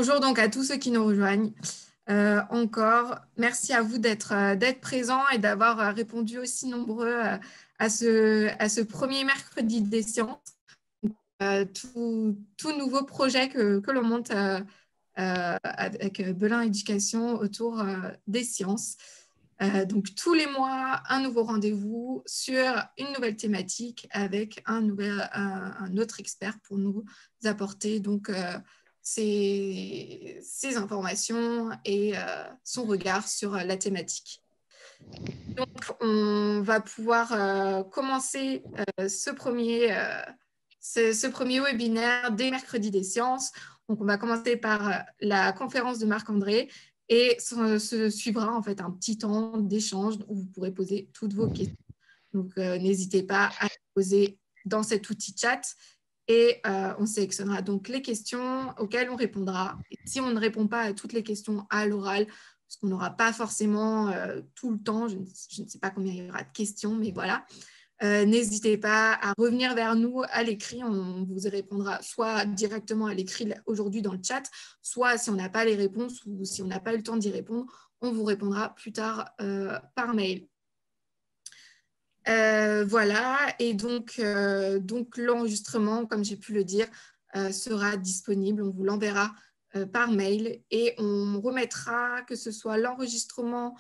Bonjour donc à tous ceux qui nous rejoignent. Encore, merci à vous d'être présents et d'avoir répondu aussi nombreux à ce premier mercredi des sciences. Tout nouveau projet que l'on monte avec Belin Éducation autour des sciences. Donc tous les mois, un nouveau rendez-vous sur une nouvelle thématique avec un autre expert pour nous apporter donc ses informations et son regard sur la thématique. Donc, on va pouvoir commencer ce premier webinaire des mercredis des sciences. Donc, on va commencer par la conférence de Marc-André et se suivra en fait un petit temps d'échange où vous pourrez poser toutes vos questions. Donc, n'hésitez pas à les poser dans cet outil chat et on sélectionnera donc les questions auxquelles on répondra. Et si on ne répond pas à toutes les questions à l'oral, parce qu'on n'aura pas forcément tout le temps, je ne sais pas combien il y aura de questions, mais voilà, n'hésitez pas à revenir vers nous à l'écrit. On vous répondra soit directement à l'écrit aujourd'hui dans le chat, soit si on n'a pas les réponses ou si on n'a pas eu le temps d'y répondre, on vous répondra plus tard par mail. Voilà, et donc l'enregistrement, comme j'ai pu le dire, sera disponible. On vous l'enverra par mail et on remettra que ce soit l'enregistrement,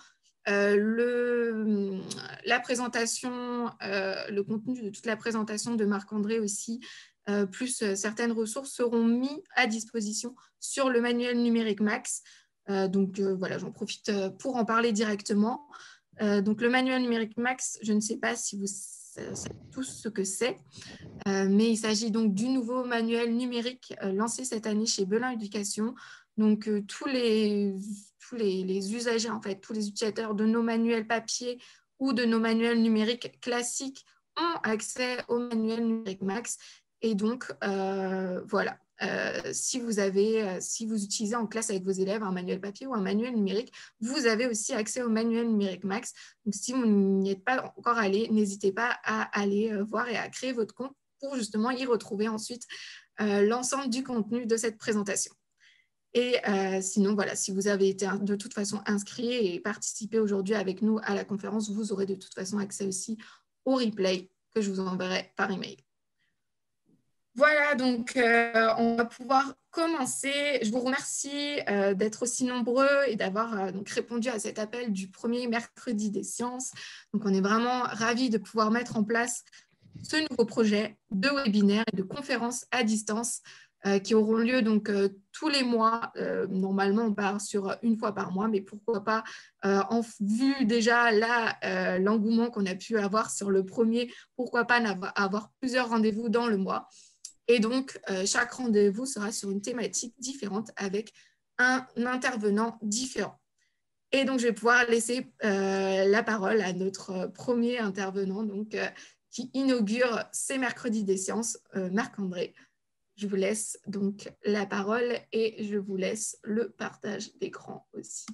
la présentation, le contenu de toute la présentation de Marc-André aussi, plus certaines ressources seront mis à disposition sur le manuel numérique Max. Donc voilà, j'en profite pour en parler directement. Donc, le manuel numérique Max, je ne sais pas si vous savez tous ce que c'est, mais il s'agit donc du nouveau manuel numérique lancé cette année chez Belin Éducation. Donc, tous les usagers, en fait, tous les utilisateurs de nos manuels papier ou de nos manuels numériques classiques ont accès au manuel numérique Max. Et donc, voilà. Si vous utilisez en classe avec vos élèves un manuel papier ou un manuel numérique, vous avez aussi accès au manuel numérique Max. Donc, si vous n'y êtes pas encore allé, n'hésitez pas à aller voir et à créer votre compte pour justement y retrouver ensuite l'ensemble du contenu de cette présentation. Et sinon, voilà, si vous avez été de toute façon inscrit et participé aujourd'hui avec nous à la conférence, vous aurez de toute façon accès aussi au replay que je vous enverrai par email. Voilà, donc on va pouvoir commencer. Je vous remercie d'être aussi nombreux et d'avoir donc répondu à cet appel du premier mercredi des sciences. Donc on est vraiment ravis de pouvoir mettre en place ce nouveau projet de webinaire et de conférences à distance qui auront lieu donc tous les mois. Normalement, on part sur une fois par mois, mais pourquoi pas, en vue déjà là l'engouement qu'on a pu avoir sur le premier, pourquoi pas avoir plusieurs rendez-vous dans le mois. Et donc, chaque rendez-vous sera sur une thématique différente avec un intervenant différent. Et donc, je vais pouvoir laisser la parole à notre premier intervenant donc, qui inaugure ces mercredis des sciences, Marc-André. Je vous laisse donc la parole et je vous laisse le partage d'écran aussi.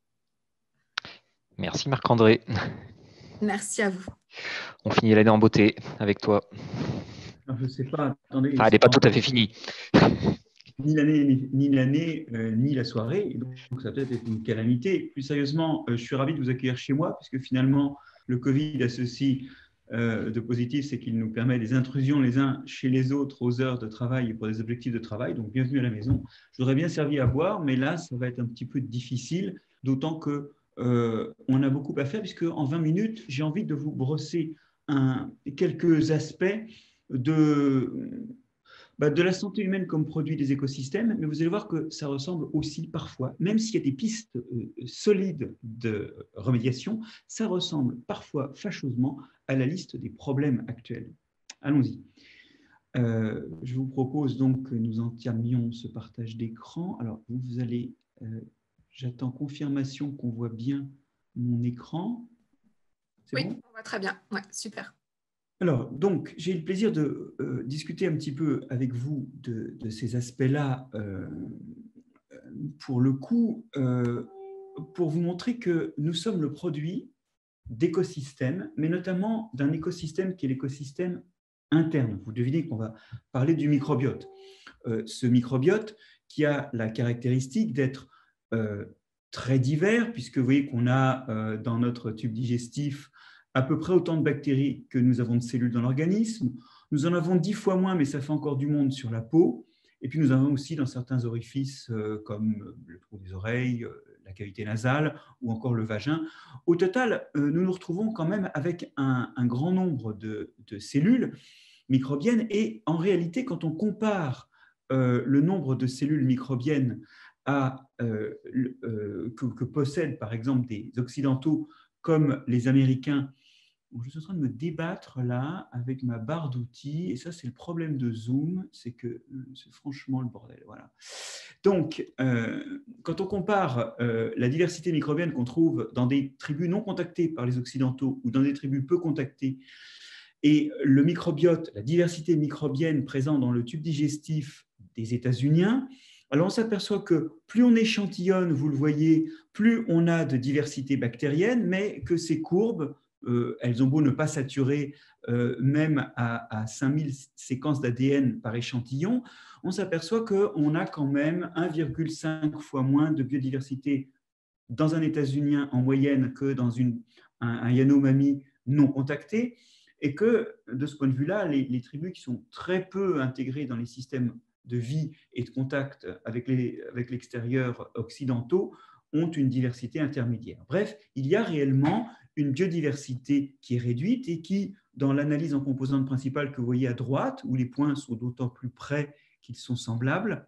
Merci Marc-André. Merci à vous. On finit l'année en beauté avec toi. Alors, je ne sais pas, attendez. Enfin, elle n'est pas tout à fait finie. Ni l'année, ni la soirée. Donc, ça peut être une calamité. Plus sérieusement, je suis ravi de vous accueillir chez moi, puisque finalement, le Covid a ceci de positif, c'est qu'il nous permet des intrusions les uns chez les autres aux heures de travail et pour des objectifs de travail. Donc, bienvenue à la maison. Je voudrais bien servi à boire, mais là, ça va être un petit peu difficile, d'autant que on a beaucoup à faire, puisque en 20 minutes, j'ai envie de vous brosser quelques aspects de la santé humaine comme produit des écosystèmes, mais vous allez voir que ça ressemble aussi parfois, même s'il y a des pistes solides de remédiation, ça ressemble parfois fâcheusement à la liste des problèmes actuels. Allons-y. Je vous propose donc que nous entamions ce partage d'écran. Alors, vous allez... j'attends confirmation qu'on voit bien mon écran. Oui, bon, on voit très bien. Ouais, super. Alors, donc, j'ai le plaisir de discuter un petit peu avec vous de ces aspects-là, pour le coup, pour vous montrer que nous sommes le produit d'écosystèmes, mais notamment d'un écosystème qui est l'écosystème interne. Vous devinez qu'on va parler du microbiote. Ce microbiote qui a la caractéristique d'être très divers, puisque vous voyez qu'on a dans notre tube digestif à peu près autant de bactéries que nous avons de cellules dans l'organisme. Nous en avons 10 fois moins, mais ça fait encore du monde sur la peau. Et puis nous avons aussi dans certains orifices comme le trou des oreilles, la cavité nasale ou encore le vagin. Au total, nous nous retrouvons quand même avec un grand nombre de cellules microbiennes. Et en réalité, quand on compare le nombre de cellules microbiennes que possèdent par exemple des Occidentaux comme les Américains, je suis en train de me débattre là avec ma barre d'outils, et ça c'est le problème de Zoom, c'est que c'est franchement le bordel. Voilà. Donc, quand on compare la diversité microbienne qu'on trouve dans des tribus non contactées par les Occidentaux ou dans des tribus peu contactées, et le microbiote, la diversité microbienne présente dans le tube digestif des États-Uniens, alors on s'aperçoit que plus on échantillonne, vous le voyez, plus on a de diversité bactérienne, mais que ces courbes, elles ont beau ne pas saturer même à 5000 séquences d'ADN par échantillon, on s'aperçoit qu'on a quand même 1,5 fois moins de biodiversité dans un États-Unien en moyenne que dans un Yanomami non contacté, et que de ce point de vue-là, les tribus qui sont très peu intégrées dans les systèmes de vie et de contact avec l'extérieur occidentaux ont une diversité intermédiaire. Bref, il y a réellement une biodiversité qui est réduite et qui, dans l'analyse en composantes principales que vous voyez à droite, où les points sont d'autant plus près qu'ils sont semblables,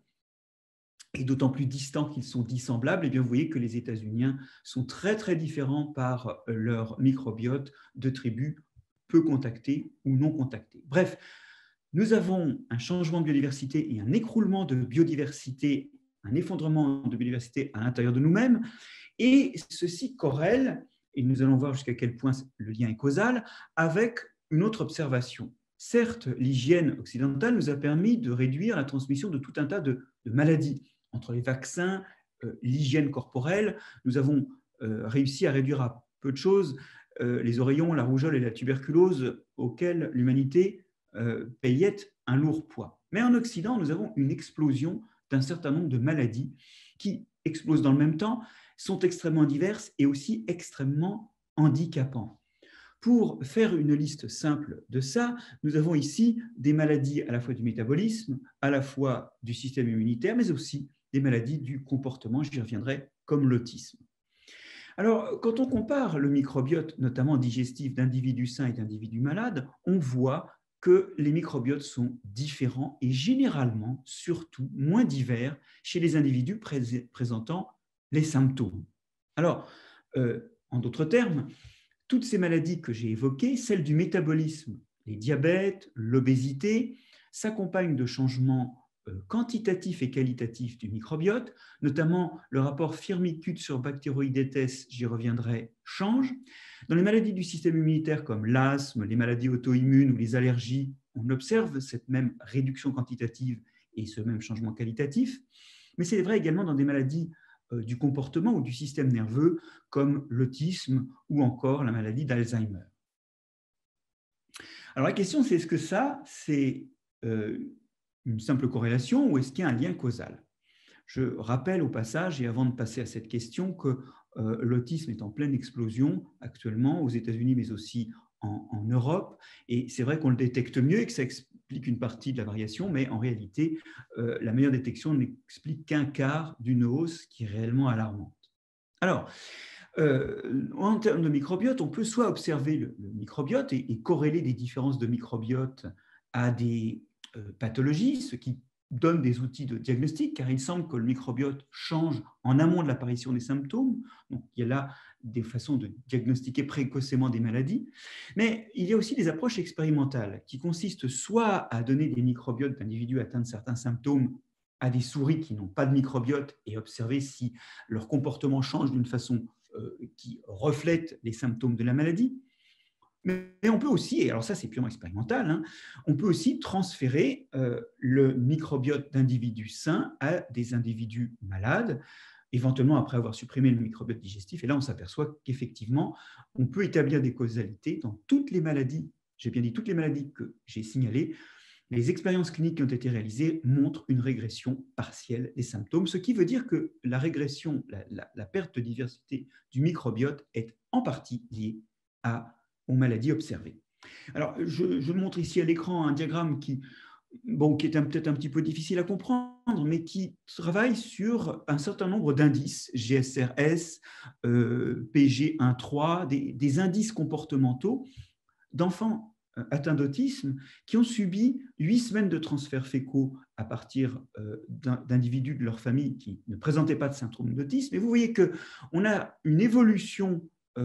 et d'autant plus distants qu'ils sont dissemblables, et bien vous voyez que les États-Uniens sont très très différents par leur microbiote de tribus peu contactées ou non contactées. Bref, nous avons un changement de biodiversité et un écroulement de biodiversité, un effondrement de biodiversité à l'intérieur de nous-mêmes, et ceci corrèle, et nous allons voir jusqu'à quel point le lien est causal, avec une autre observation. Certes, l'hygiène occidentale nous a permis de réduire la transmission de tout un tas de maladies. Entre les vaccins, l'hygiène corporelle, nous avons réussi à réduire à peu de choses les oreillons, la rougeole et la tuberculose auxquelles l'humanité payait un lourd poids. Mais en Occident, nous avons une explosion d'un certain nombre de maladies qui explosent dans le même temps, sont extrêmement diverses et aussi extrêmement handicapantes. Pour faire une liste simple de ça, nous avons ici des maladies à la fois du métabolisme, à la fois du système immunitaire, mais aussi des maladies du comportement, j'y reviendrai, comme l'autisme. Alors, quand on compare le microbiote, notamment digestif, d'individus sains et d'individus malades, on voit que les microbiotes sont différents et généralement, surtout, moins divers chez les individus présentant les symptômes. Alors, en d'autres termes, toutes ces maladies que j'ai évoquées, celles du métabolisme, les diabètes, l'obésité, s'accompagnent de changements quantitatifs et qualitatifs du microbiote, notamment le rapport Firmicute sur Bacteroidetes, j'y reviendrai, change. Dans les maladies du système immunitaire comme l'asthme, les maladies auto-immunes ou les allergies, on observe cette même réduction quantitative et ce même changement qualitatif. Mais c'est vrai également dans des maladies du comportement ou du système nerveux comme l'autisme ou encore la maladie d'Alzheimer. Alors la question c'est, est-ce que ça c'est une simple corrélation ou est-ce qu'il y a un lien causal? Je rappelle au passage, et avant de passer à cette question, que l'autisme est en pleine explosion actuellement aux États-Unis, mais aussi en Europe. Et c'est vrai qu'on le détecte mieux et que ça explique une partie de la variation, mais en réalité, la meilleure détection n'explique qu'un quart d'une hausse qui est réellement alarmante. Alors, en termes de microbiote, on peut soit observer le microbiote et corréler des différences de microbiote à des pathologies, ce qui donne des outils de diagnostic, car il semble que le microbiote change en amont de l'apparition des symptômes. Donc, il y a là des façons de diagnostiquer précocement des maladies. Mais il y a aussi des approches expérimentales qui consistent soit à donner des microbiotes d'individus atteints de certains symptômes à des souris qui n'ont pas de microbiote et observer si leur comportement change d'une façon qui reflète les symptômes de la maladie. Mais on peut aussi, et alors ça c'est purement expérimental, hein, on peut aussi transférer le microbiote d'individus sains à des individus malades, éventuellement après avoir supprimé le microbiote digestif. Et là, on s'aperçoit qu'effectivement, on peut établir des causalités dans toutes les maladies j'ai bien dit toutes les maladies que j'ai signalées, les expériences cliniques qui ont été réalisées montrent une régression partielle des symptômes, ce qui veut dire que la régression, la perte de diversité du microbiote est en partie liée aux maladies observées. Alors, je montre ici à l'écran un diagramme qui est peut-être un petit peu difficile à comprendre, mais qui travaille sur un certain nombre d'indices, GSRS, PG1-3, des indices comportementaux d'enfants atteints d'autisme qui ont subi 8 semaines de transferts fécaux à partir d'individus de leur famille qui ne présentaient pas de syndrome d'autisme. Et vous voyez qu'on a une évolution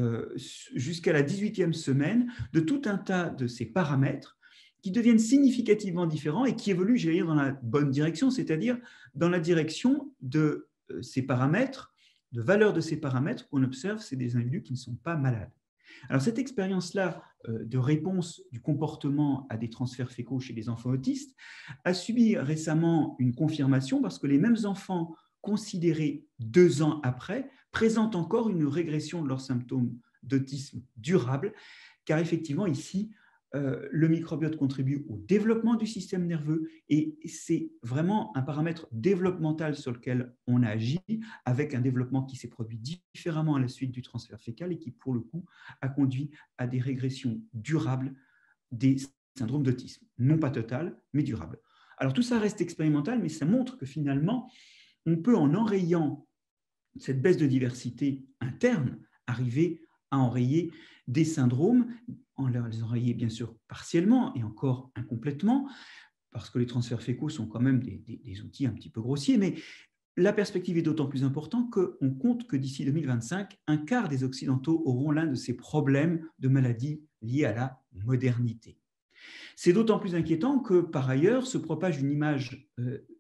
jusqu'à la 18e semaine de tout un tas de ces paramètres qui deviennent significativement différents et qui évoluent, j'allais dire, dans la bonne direction, c'est-à-dire dans la direction de ces paramètres, de valeur de ces paramètres qu'on observe, c'est des individus qui ne sont pas malades. Alors, cette expérience-là de réponse du comportement à des transferts fécaux chez les enfants autistes a subi récemment une confirmation parce que les mêmes enfants considérés 2 ans après présentent encore une régression de leurs symptômes d'autisme durable, car effectivement, ici, le microbiote contribue au développement du système nerveux et c'est vraiment un paramètre développemental sur lequel on a agi avec un développement qui s'est produit différemment à la suite du transfert fécal et qui, pour le coup, a conduit à des régressions durables des syndromes d'autisme. Non pas totales, mais durables. Alors tout ça reste expérimental, mais ça montre que finalement, on peut, en enrayant cette baisse de diversité interne, arriver à enrayer des syndromes, en les enrayer bien sûr partiellement et encore incomplètement, parce que les transferts fécaux sont quand même des outils un petit peu grossiers, mais la perspective est d'autant plus importante qu'on compte que d'ici 2025, un quart des Occidentaux auront l'un de ces problèmes de maladies liés à la modernité. C'est d'autant plus inquiétant que, par ailleurs, se propage une image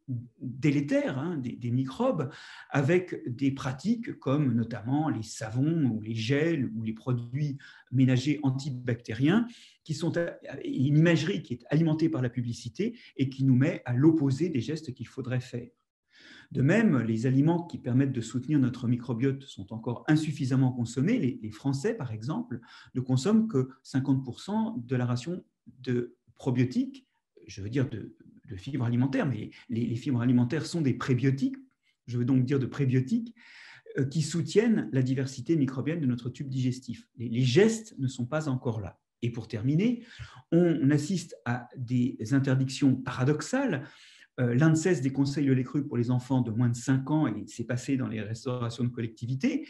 délétère des microbes avec des pratiques comme notamment les savons ou les gels ou les produits ménagers antibactériens qui sont une imagerie qui est alimentée par la publicité et qui nous met à l'opposé des gestes qu'il faudrait faire. De même, les aliments qui permettent de soutenir notre microbiote sont encore insuffisamment consommés. Les Français, par exemple, ne consomment que 50% de la ration de probiotiques, je veux dire de fibres alimentaires, mais les fibres alimentaires sont des prébiotiques, je veux donc dire de prébiotiques, qui soutiennent la diversité microbienne de notre tube digestif. Les gestes ne sont pas encore là. Et pour terminer, on assiste à des interdictions paradoxales. L'ANSES déconseille le lait cru pour les enfants de moins de 5 ans et c'est passé dans les restaurations de collectivité.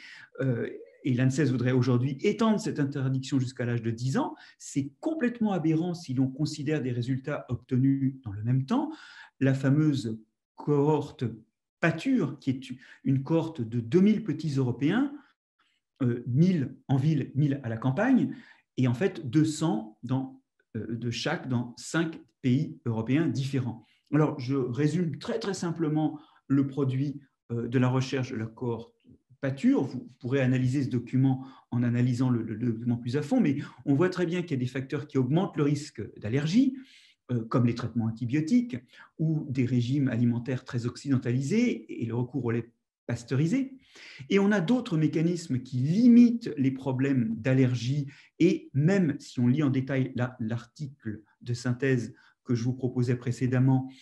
Et l'ANSES voudrait aujourd'hui étendre cette interdiction jusqu'à l'âge de 10 ans. C'est complètement aberrant si l'on considère des résultats obtenus dans le même temps. La fameuse cohorte PATUR, qui est une cohorte de 2000 petits Européens, 1000 en ville, 1000 à la campagne, et en fait 200 de chaque dans 5 pays européens différents. Alors, je résume très, très simplement le produit de la recherche de la cohorte PATUR. Vous pourrez analyser ce document en analysant le document plus à fond, mais on voit très bien qu'il y a des facteurs qui augmentent le risque d'allergie, comme les traitements antibiotiques ou des régimes alimentaires très occidentalisés et le recours au lait pasteurisé. Et on a d'autres mécanismes qui limitent les problèmes d'allergie et même si on lit en détail l'article de synthèse que je vous proposais précédemment,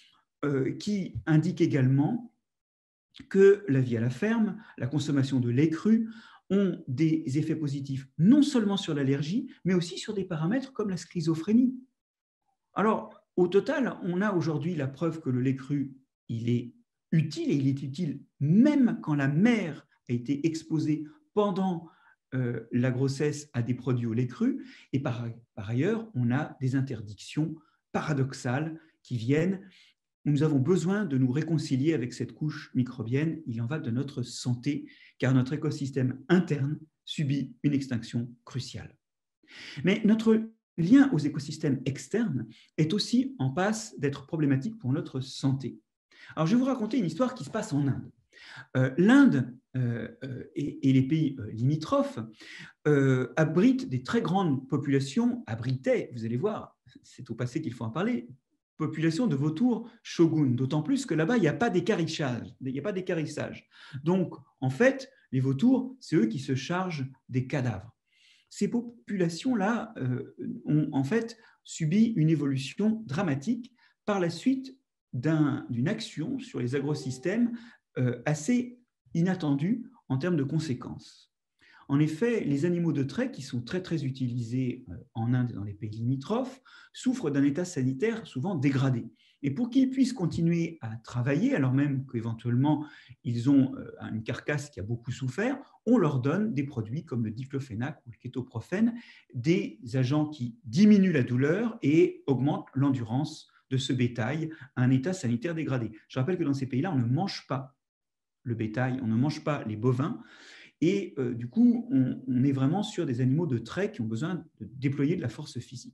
qui indique également que la vie à la ferme, la consommation de lait cru ont des effets positifs non seulement sur l'allergie, mais aussi sur des paramètres comme la schizophrénie. Alors, au total, on a aujourd'hui la preuve que le lait cru, il est utile, et il est utile même quand la mère a été exposée pendant la grossesse à des produits au lait cru. Et par ailleurs, on a des interdictions paradoxales qui viennent. Nous avons besoin de nous réconcilier avec cette couche microbienne. Il en va de notre santé, car notre écosystème interne subit une extinction cruciale. Mais notre lien aux écosystèmes externes est aussi en passe d'être problématique pour notre santé. Alors, je vais vous raconter une histoire qui se passe en Inde. L'Inde et les pays limitrophes abritent des très grandes populations, abritaient, vous allez voir, c'est au passé qu'il faut en parler, population de vautours shogun, d'autant plus que là-bas, il n'y a pas d'équarrissage. Donc, en fait, les vautours, c'est eux qui se chargent des cadavres. ces populations-là ont en fait subi une évolution dramatique par la suite d'une action sur les agrosystèmes assez inattendue en termes de conséquences. En effet, les animaux de trait, qui sont très, très utilisés en Inde et dans les pays limitrophes, souffrent d'un état sanitaire souvent dégradé. Et pour qu'ils puissent continuer à travailler, alors même qu'éventuellement ils ont une carcasse qui a beaucoup souffert, on leur donne des produits comme le diclofénac ou le kétoprophène, des agents qui diminuent la douleur et augmentent l'endurance de ce bétail à un état sanitaire dégradé. Je rappelle que dans ces pays-là, on ne mange pas le bétail, on ne mange pas les bovins. Et du coup, on est vraiment sur des animaux de trait qui ont besoin de déployer de la force physique.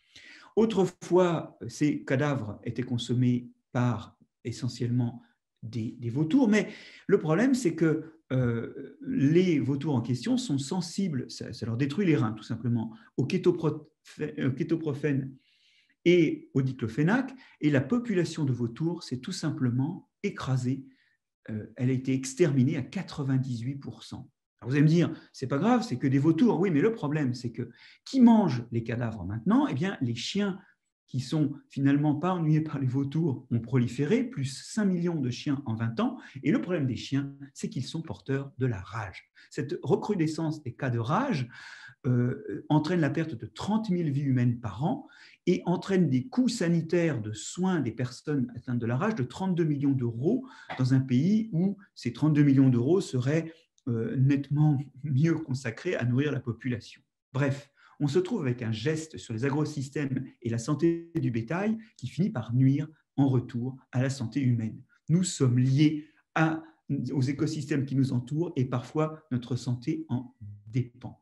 Autrefois, ces cadavres étaient consommés par essentiellement des vautours, mais le problème, c'est que les vautours en question sont sensibles, ça leur détruit les reins tout simplement, au kétoprophène et au diclofénac, et la population de vautours s'est tout simplement écrasée. Elle a été exterminée à 98%. Alors vous allez me dire, c'est pas grave, c'est que des vautours. Oui, mais le problème, c'est que qui mange les cadavres maintenant? Eh bien, les chiens qui sont finalement pas ennuyés par les vautours ont proliféré, plus 5 millions de chiens en 20 ans. Et le problème des chiens, c'est qu'ils sont porteurs de la rage. Cette recrudescence des cas de rage entraîne la perte de 30 000 vies humaines par an et entraîne des coûts sanitaires de soins des personnes atteintes de la rage de 32 millions d'euros dans un pays où ces 32 millions d'euros seraient nettement mieux consacrés à nourrir la population. Bref, on se trouve avec un geste sur les agrosystèmes et la santé du bétail qui finit par nuire en retour à la santé humaine. Nous sommes liés aux écosystèmes qui nous entourent et parfois notre santé en dépend.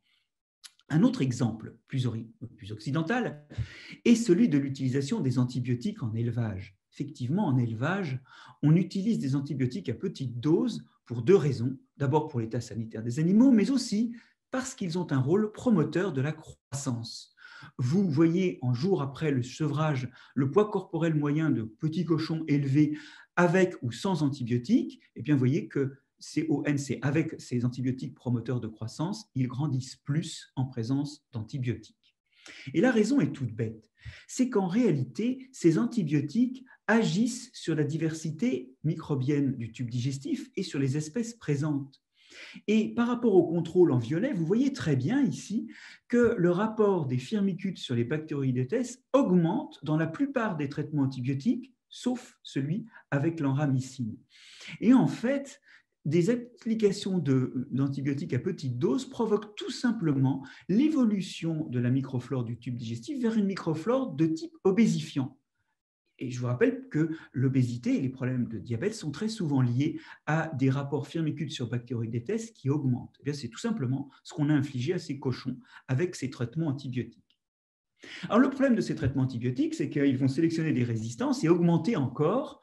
Un autre exemple plus occidental est celui de l'utilisation des antibiotiques en élevage. Effectivement, en élevage, on utilise des antibiotiques à petite dose pour deux raisons. D'abord pour l'état sanitaire des animaux, mais aussi parce qu'ils ont un rôle promoteur de la croissance. Vous voyez en jour après le sevrage le poids corporel moyen de petits cochons élevés avec ou sans antibiotiques, et bien vous voyez que CONC, avec ces antibiotiques promoteurs de croissance, ils grandissent plus en présence d'antibiotiques. Et la raison est toute bête, c'est qu'en réalité, ces antibiotiques agissent sur la diversité microbienne du tube digestif et sur les espèces présentes. Et par rapport au contrôle en violet, vous voyez très bien ici que le rapport des firmicutes sur les bactéroïdetes augmente dans la plupart des traitements antibiotiques, sauf celui avec l'enramicine. Et en fait, des applications d'antibiotiques à petite dose provoquent tout simplement l'évolution de la microflore du tube digestif vers une microflore de type obésifiant. Et je vous rappelle que l'obésité et les problèmes de diabète sont très souvent liés à des rapports firmicutes sur bactéroïdetes qui augmentent. C'est tout simplement ce qu'on a infligé à ces cochons avec ces traitements antibiotiques. Alors le problème de ces traitements antibiotiques, c'est qu'ils vont sélectionner des résistances et augmenter encore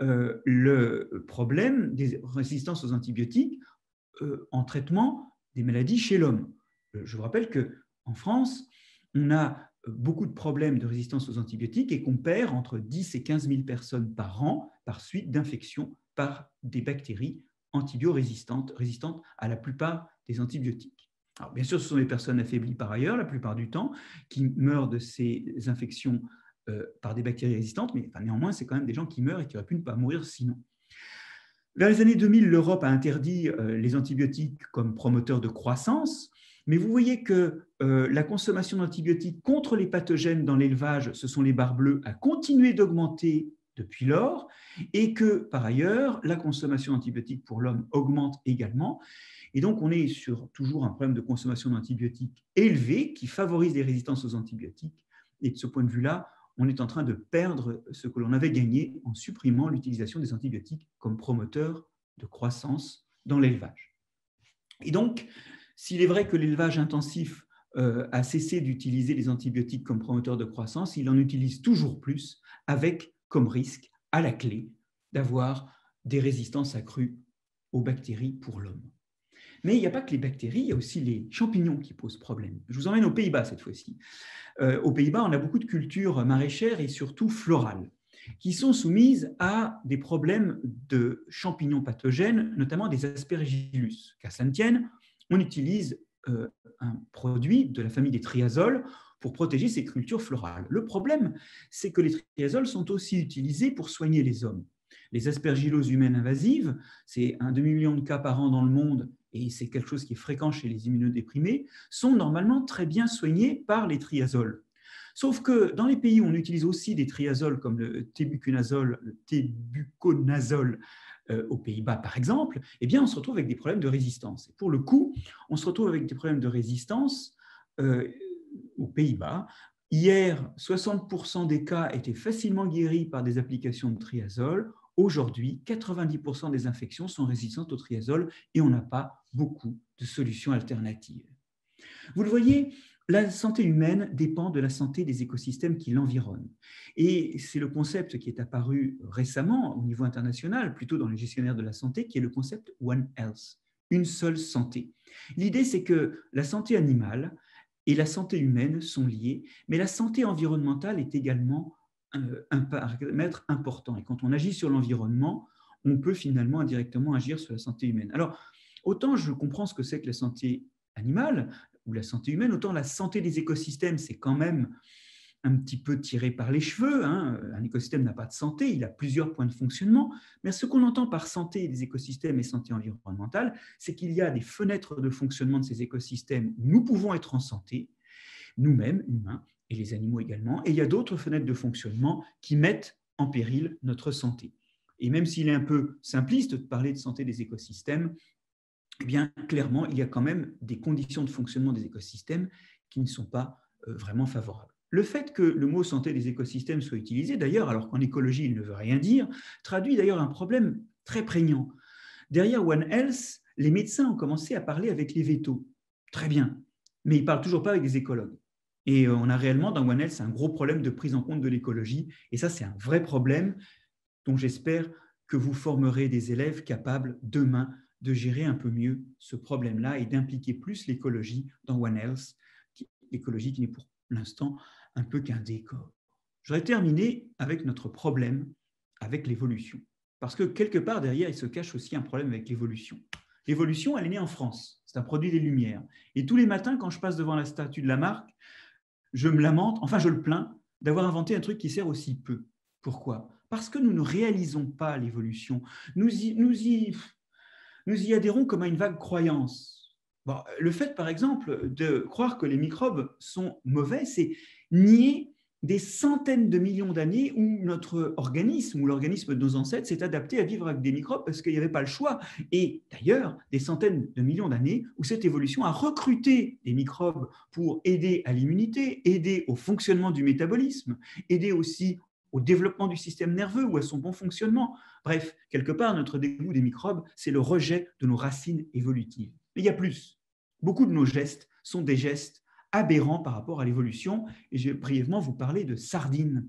le problème des résistances aux antibiotiques en traitement des maladies chez l'homme. Je vous rappelle qu'en France, on a beaucoup de problèmes de résistance aux antibiotiques et qu'on perd entre 10 et 15 000 personnes par an par suite d'infections par des bactéries antibiorésistantes, résistantes à la plupart des antibiotiques. Alors, bien sûr, ce sont des personnes affaiblies par ailleurs, la plupart du temps, qui meurent de ces infections par des bactéries résistantes, mais néanmoins, c'est quand même des gens qui meurent et qui auraient pu ne pas mourir sinon. Vers les années 2000, l'Europe a interdit les antibiotiques comme promoteurs de croissance, mais vous voyez que la consommation d'antibiotiques contre les pathogènes dans l'élevage, ce sont les barres bleues, a continué d'augmenter depuis lors, et que par ailleurs, la consommation d'antibiotiques pour l'homme augmente également. Et donc, on est sur toujours un problème de consommation d'antibiotiques élevé qui favorise les résistances aux antibiotiques. Et de ce point de vue-là, on est en train de perdre ce que l'on avait gagné en supprimant l'utilisation des antibiotiques comme promoteurs de croissance dans l'élevage. Et donc, s'il est vrai que l'élevage intensif a cessé d'utiliser les antibiotiques comme promoteurs de croissance, il en utilise toujours plus avec comme risque à la clé d'avoir des résistances accrues aux bactéries pour l'homme. Mais il n'y a pas que les bactéries, il y a aussi les champignons qui posent problème. Je vous emmène aux Pays-Bas cette fois-ci. Aux Pays-Bas, on a beaucoup de cultures maraîchères et surtout florales qui sont soumises à des problèmes de champignons pathogènes, notamment des aspergillus. Qu'à cela ne tienne, on utilise un produit de la famille des triazoles pour protéger ces cultures florales. Le problème, c'est que les triazoles sont aussi utilisés pour soigner les hommes. Les aspergilloses humaines invasives, c'est un demi-million de cas par an dans le monde et c'est quelque chose qui est fréquent chez les immunodéprimés, sont normalement très bien soignés par les triazoles. Sauf que dans les pays où on utilise aussi des triazoles comme le tébuconazole aux Pays-Bas par exemple, eh bien on se retrouve avec des problèmes de résistance. Et pour le coup, on se retrouve avec des problèmes de résistance aux Pays-Bas. Hier, 60% des cas étaient facilement guéris par des applications de triazole. Aujourd'hui, 90% des infections sont résistantes au triazole et on n'a pas beaucoup de solutions alternatives. Vous le voyez, la santé humaine dépend de la santé des écosystèmes qui l'environnent. Et c'est le concept qui est apparu récemment au niveau international, plutôt dans les gestionnaires de la santé, qui est le concept One Health, une seule santé. L'idée, c'est que la santé animale et la santé humaine sont liées, mais la santé environnementale est également un paramètre important. Et quand on agit sur l'environnement, on peut finalement indirectement agir sur la santé humaine. Alors, autant je comprends ce que c'est que la santé animale ou la santé humaine, autant la santé des écosystèmes, c'est quand même un petit peu tiré par les cheveux. Un écosystème n'a pas de santé, il a plusieurs points de fonctionnement. Mais ce qu'on entend par santé des écosystèmes et santé environnementale, c'est qu'il y a des fenêtres de fonctionnement de ces écosystèmes où nous pouvons être en santé, nous-mêmes, humains, et les animaux également, et il y a d'autres fenêtres de fonctionnement qui mettent en péril notre santé. Et même s'il est un peu simpliste de parler de santé des écosystèmes, eh bien, clairement, il y a quand même des conditions de fonctionnement des écosystèmes qui ne sont pas vraiment favorables. Le fait que le mot santé des écosystèmes soit utilisé, d'ailleurs, alors qu'en écologie, il ne veut rien dire, traduit d'ailleurs un problème très prégnant. Derrière One Health, les médecins ont commencé à parler avec les vétos. Très bien, mais ils ne parlent toujours pas avec des écologues. Et on a réellement dans One Health un gros problème de prise en compte de l'écologie. Et ça, c'est un vrai problème dont j'espère que vous formerez des élèves capables demain de gérer un peu mieux ce problème-là et d'impliquer plus l'écologie dans One Health, l'écologie qui n'est pour l'instant un peu qu'un décor. Je voudrais terminer avec notre problème avec l'évolution. Parce que quelque part derrière, il se cache aussi un problème avec l'évolution. L'évolution, elle est née en France. C'est un produit des Lumières. Et tous les matins, quand je passe devant la statue de Lamarck, je me lamente, enfin je le plains, d'avoir inventé un truc qui sert aussi peu. Pourquoi ? Parce que nous ne réalisons pas l'évolution. Nous y adhérons comme à une vague croyance. Bon, le fait, par exemple, de croire que les microbes sont mauvais, c'est nier des centaines de millions d'années où notre organisme, ou l'organisme de nos ancêtres, s'est adapté à vivre avec des microbes parce qu'il n'y avait pas le choix. Et d'ailleurs, des centaines de millions d'années où cette évolution a recruté des microbes pour aider à l'immunité, aider au fonctionnement du métabolisme, aider aussi au développement du système nerveux ou à son bon fonctionnement. Bref, quelque part, notre dégoût des microbes, c'est le rejet de nos racines évolutives. Mais il y a plus. Beaucoup de nos gestes sont des gestes aberrants par rapport à l'évolution. Et je vais brièvement vous parler de sardines.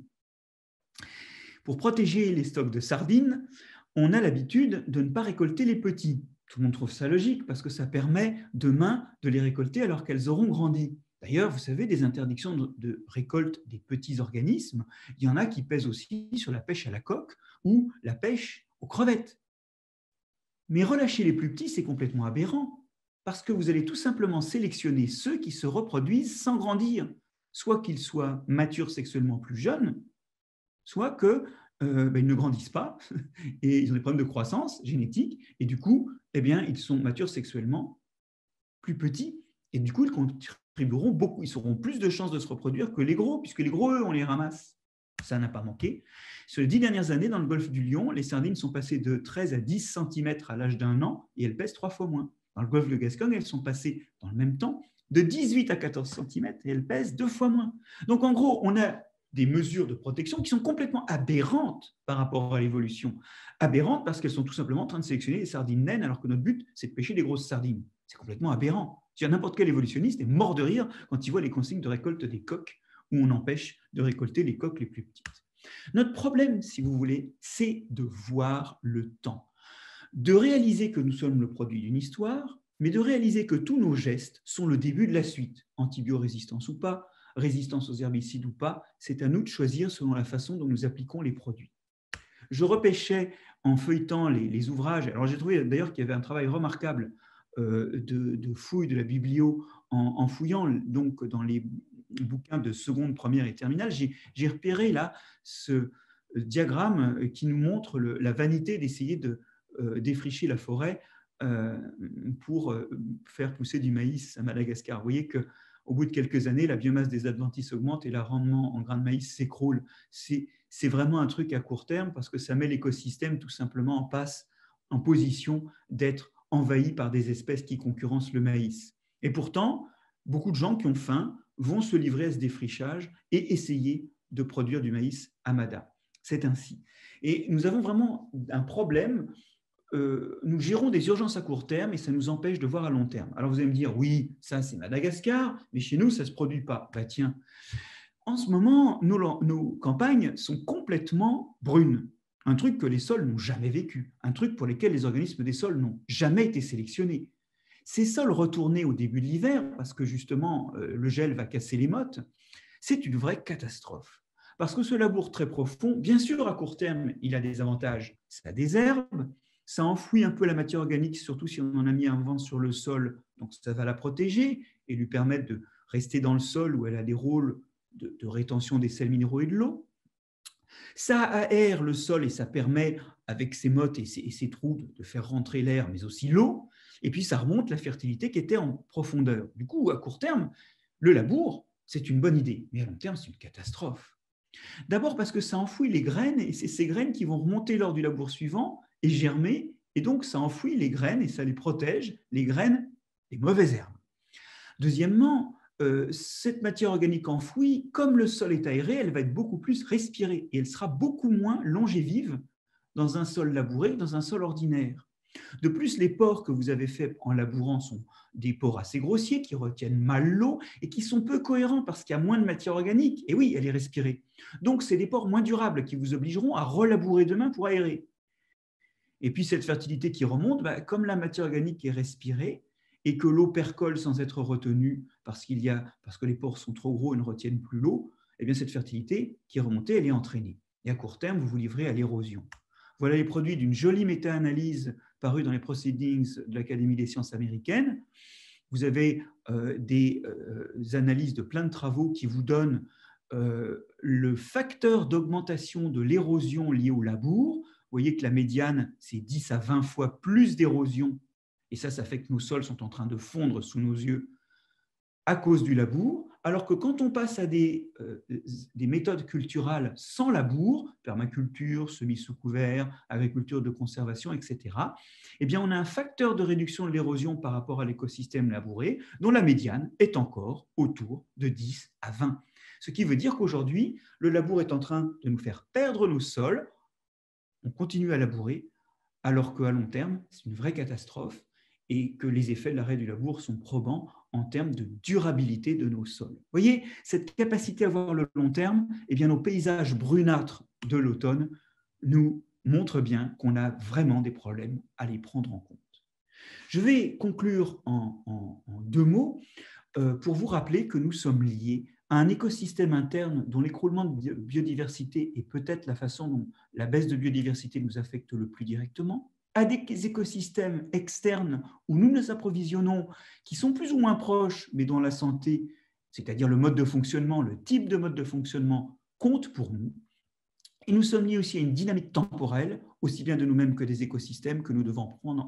Pour protéger les stocks de sardines, on a l'habitude de ne pas récolter les petits. Tout le monde trouve ça logique parce que ça permet demain de les récolter alors qu'elles auront grandi. D'ailleurs, vous savez, des interdictions de récolte des petits organismes, il y en a qui pèsent aussi sur la pêche à la coque ou la pêche aux crevettes. Mais relâcher les plus petits, c'est complètement aberrant, parce que vous allez tout simplement sélectionner ceux qui se reproduisent sans grandir, soit qu'ils soient matures sexuellement plus jeunes, soit qu'ils ne grandissent pas et ils ont des problèmes de croissance génétique, et du coup, ils sont matures sexuellement plus petits, et du coup, ils contribueront beaucoup, ils auront plus de chances de se reproduire que les gros, puisque les gros, eux, on les ramasse. Ça n'a pas manqué. Sur les 10 dernières années, dans le golfe du Lion, les sardines sont passées de 13 à 10 cm à l'âge d'un an et elles pèsent 3 fois moins. Dans le golfe de Gascogne, elles sont passées dans le même temps de 18 à 14 cm et elles pèsent 2 fois moins. Donc en gros, on a des mesures de protection qui sont complètement aberrantes par rapport à l'évolution. Aberrantes parce qu'elles sont tout simplement en train de sélectionner des sardines naines alors que notre but, c'est de pêcher des grosses sardines. C'est complètement aberrant. N'importe quel évolutionniste est mort de rire quand il voit les consignes de récolte des coques où on empêche de récolter les coques les plus petites. Notre problème, si vous voulez, c'est de voir le temps, de réaliser que nous sommes le produit d'une histoire, mais de réaliser que tous nos gestes sont le début de la suite, antibiorésistance ou pas, résistance aux herbicides ou pas, c'est à nous de choisir selon la façon dont nous appliquons les produits. Je repêchais en feuilletant les ouvrages, alors j'ai trouvé d'ailleurs qu'il y avait un travail remarquable de fouilles de la biblio en fouillant donc dans les bouquins de seconde, première et terminale, j'ai repéré là ce diagramme qui nous montre la vanité d'essayer de défricher la forêt pour faire pousser du maïs à Madagascar. Vous voyez qu'au bout de quelques années, la biomasse des adventices augmente et le rendement en grains de maïs s'écroule. C'est vraiment un truc à court terme parce que ça met l'écosystème tout simplement en position d'être envahi par des espèces qui concurrencent le maïs. Et pourtant, beaucoup de gens qui ont faim vont se livrer à ce défrichage et essayer de produire du maïs à Mada. C'est ainsi. Et nous avons vraiment un problème. Nous gérons des urgences à court terme et ça nous empêche de voir à long terme. Alors vous allez me dire, oui, ça c'est Madagascar, mais chez nous, ça ne se produit pas. Bah tiens, en ce moment, nos campagnes sont complètement brunes. Un truc que les sols n'ont jamais vécu, un truc pour lequel les organismes des sols n'ont jamais été sélectionnés. Ces sols retournés au début de l'hiver, parce que justement le gel va casser les mottes, c'est une vraie catastrophe. Parce que ce labour très profond, bien sûr à court terme, il a des avantages. Ça désherbe, ça enfouit un peu la matière organique, surtout si on en a mis un vent sur le sol, donc ça va la protéger et lui permettre de rester dans le sol où elle a des rôles de rétention des sels minéraux et de l'eau. Ça aère le sol et ça permet, avec ses mottes et ses trous, de faire rentrer l'air, mais aussi l'eau. Et puis, ça remonte la fertilité qui était en profondeur. Du coup, à court terme, le labour, c'est une bonne idée. Mais à long terme, c'est une catastrophe. D'abord parce que ça enfouit les graines et c'est ces graines qui vont remonter lors du labour suivant et germer. Et donc, ça enfouit les graines et ça les protège, les graines des mauvaises herbes. Deuxièmement, cette matière organique enfouie, comme le sol est aéré, elle va être beaucoup plus respirée et elle sera beaucoup moins longévive dans un sol labouré que dans un sol ordinaire. De plus, les pores que vous avez faits en labourant sont des pores assez grossiers qui retiennent mal l'eau et qui sont peu cohérents parce qu'il y a moins de matière organique. Et oui, elle est respirée. Donc, c'est des pores moins durables qui vous obligeront à relabourer demain pour aérer. Et puis, cette fertilité qui remonte, comme la matière organique est respirée, et que l'eau percole sans être retenue parce que les pores sont trop gros et ne retiennent plus l'eau, eh bien cette fertilité qui est remontée, elle est entraînée. Et à court terme, vous vous livrez à l'érosion. Voilà les produits d'une jolie méta-analyse parue dans les Proceedings de l'Académie des sciences américaines. Vous avez des analyses de plein de travaux qui vous donnent le facteur d'augmentation de l'érosion liée au labour. Vous voyez que la médiane, c'est 10 à 20 fois plus d'érosion. Et ça fait que nos sols sont en train de fondre sous nos yeux à cause du labour, alors que quand on passe à des méthodes culturales sans labour, permaculture, semis sous couvert, agriculture de conservation, etc., eh bien on a un facteur de réduction de l'érosion par rapport à l'écosystème labouré, dont la médiane est encore autour de 10 à 20. Ce qui veut dire qu'aujourd'hui, le labour est en train de nous faire perdre nos sols, on continue à labourer, alors qu'à long terme, c'est une vraie catastrophe, et que les effets de l'arrêt du labour sont probants en termes de durabilité de nos sols. Vous voyez, cette capacité à voir le long terme, eh bien, nos paysages brunâtres de l'automne nous montrent bien qu'on a vraiment des problèmes à les prendre en compte. Je vais conclure en 2 mots pour vous rappeler que nous sommes liés à un écosystème interne dont l'écroulement de biodiversité est peut-être la façon dont la baisse de biodiversité nous affecte le plus directement, à des écosystèmes externes où nous nous approvisionnons, qui sont plus ou moins proches, mais dont la santé, c'est-à-dire le mode de fonctionnement, le type de mode de fonctionnement, compte pour nous. Et nous sommes liés aussi à une dynamique temporelle, aussi bien de nous-mêmes que des écosystèmes, que nous devons prendre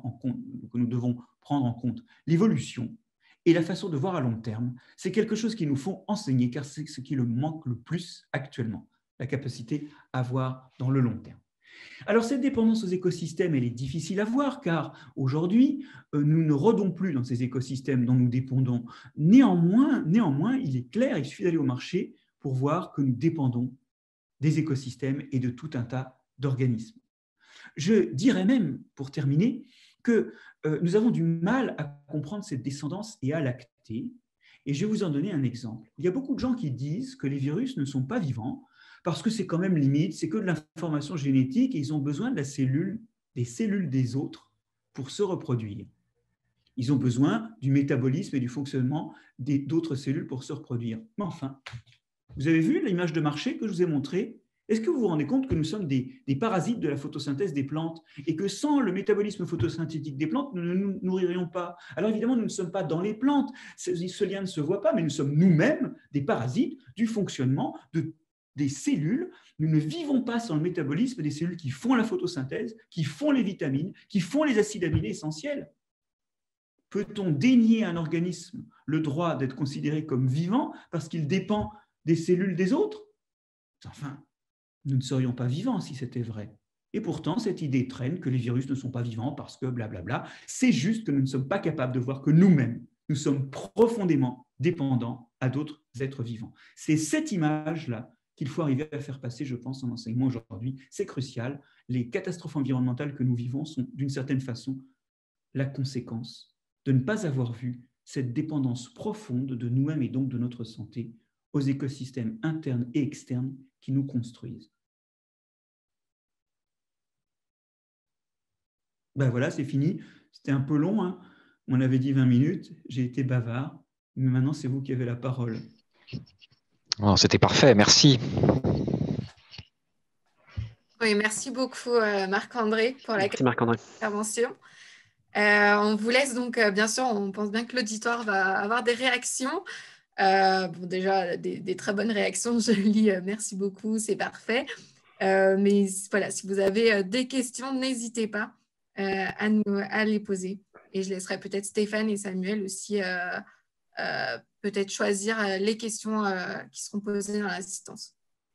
en compte. L'évolution et la façon de voir à long terme, c'est quelque chose qu'il nous faut enseigner, car c'est ce qui le manque le plus actuellement, la capacité à voir dans le long terme. Alors, cette dépendance aux écosystèmes, elle est difficile à voir, car aujourd'hui, nous ne rôdons plus dans ces écosystèmes dont nous dépendons. Néanmoins, il est clair, il suffit d'aller au marché pour voir que nous dépendons des écosystèmes et de tout un tas d'organismes. Je dirais même, pour terminer, que nous avons du mal à comprendre cette descendance et à l'acter. Et je vais vous en donner un exemple. Il y a beaucoup de gens qui disent que les virus ne sont pas vivants parce que c'est quand même limite, c'est que de l'information génétique et ils ont besoin de des cellules des autres pour se reproduire. Ils ont besoin du métabolisme et du fonctionnement d'autres cellules pour se reproduire. Mais enfin, vous avez vu l'image de marché que je vous ai montrée? Est-ce que vous vous rendez compte que nous sommes des parasites de la photosynthèse des plantes et que sans le métabolisme photosynthétique des plantes, nous ne nous nourririons pas? Alors évidemment, nous ne sommes pas dans les plantes, ce lien ne se voit pas, mais nous sommes nous-mêmes des parasites du fonctionnement des cellules. Nous ne vivons pas sans le métabolisme des cellules qui font la photosynthèse, qui font les vitamines, qui font les acides aminés essentiels. Peut-on dénier à un organisme le droit d'être considéré comme vivant parce qu'il dépend des cellules des autres? Enfin, nous ne serions pas vivants si c'était vrai. Et pourtant, cette idée traîne que les virus ne sont pas vivants parce que blablabla. C'est juste que nous ne sommes pas capables de voir que nous-mêmes, nous sommes profondément dépendants à d'autres êtres vivants. C'est cette image-là qu'il faut arriver à faire passer, je pense, en enseignement aujourd'hui. C'est crucial. Les catastrophes environnementales que nous vivons sont, d'une certaine façon, la conséquence de ne pas avoir vu cette dépendance profonde de nous-mêmes et donc de notre santé aux écosystèmes internes et externes qui nous construisent. Ben voilà, c'est fini. C'était un peu long, hein. On avait dit 20 minutes, j'ai été bavard, mais maintenant c'est vous qui avez la parole. Oh, c'était parfait, merci. Oui, merci beaucoup Marc-André pour la Marc-André. intervention. On vous laisse donc, bien sûr, on pense bien que l'auditoire va avoir des réactions. Bon, déjà, des très bonnes réactions, je lis, merci beaucoup, c'est parfait. Mais voilà, si vous avez des questions, n'hésitez pas à les poser. Et je laisserai peut-être Stéphane et Samuel aussi peut-être choisir les questions qui seront posées dans l'assistance.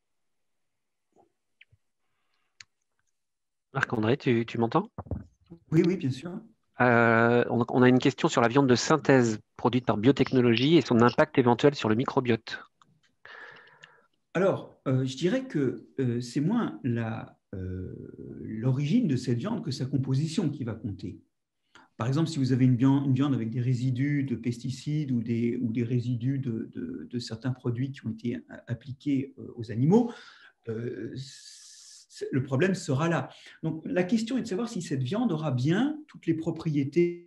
Marc-André, tu m'entends? Oui, oui, bien sûr. On a une question sur la viande de synthèse produite par biotechnologie et son impact éventuel sur le microbiote. Alors, je dirais que c'est moins l'origine de cette viande que sa composition qui va compter. Par exemple, si vous avez une viande avec des résidus de pesticides ou des résidus de certains produits qui ont été appliqués aux animaux, le problème sera là. Donc, la question est de savoir si cette viande aura bien toutes les propriétés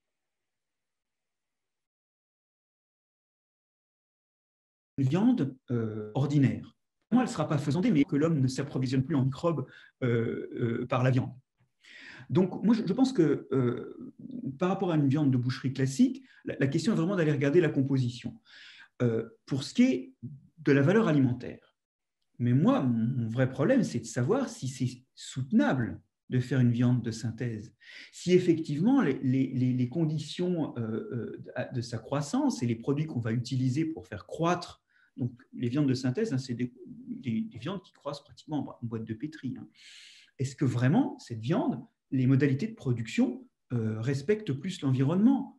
d'une viande ordinaire. Elle ne sera pas faisandée, mais que l'homme ne s'approvisionne plus en microbes par la viande. Donc, moi, je pense que par rapport à une viande de boucherie classique, la question est vraiment d'aller regarder la composition. Pour ce qui est de la valeur alimentaire. Mais moi, mon vrai problème, c'est de savoir si c'est soutenable de faire une viande de synthèse. Si effectivement, les conditions de sa croissance et les produits qu'on va utiliser pour faire croître, donc les viandes de synthèse, hein, c'est des viandes qui croissent pratiquement en boîte de pétri. Hein. Est-ce que vraiment, cette viande, les modalités de production respectent plus l'environnement?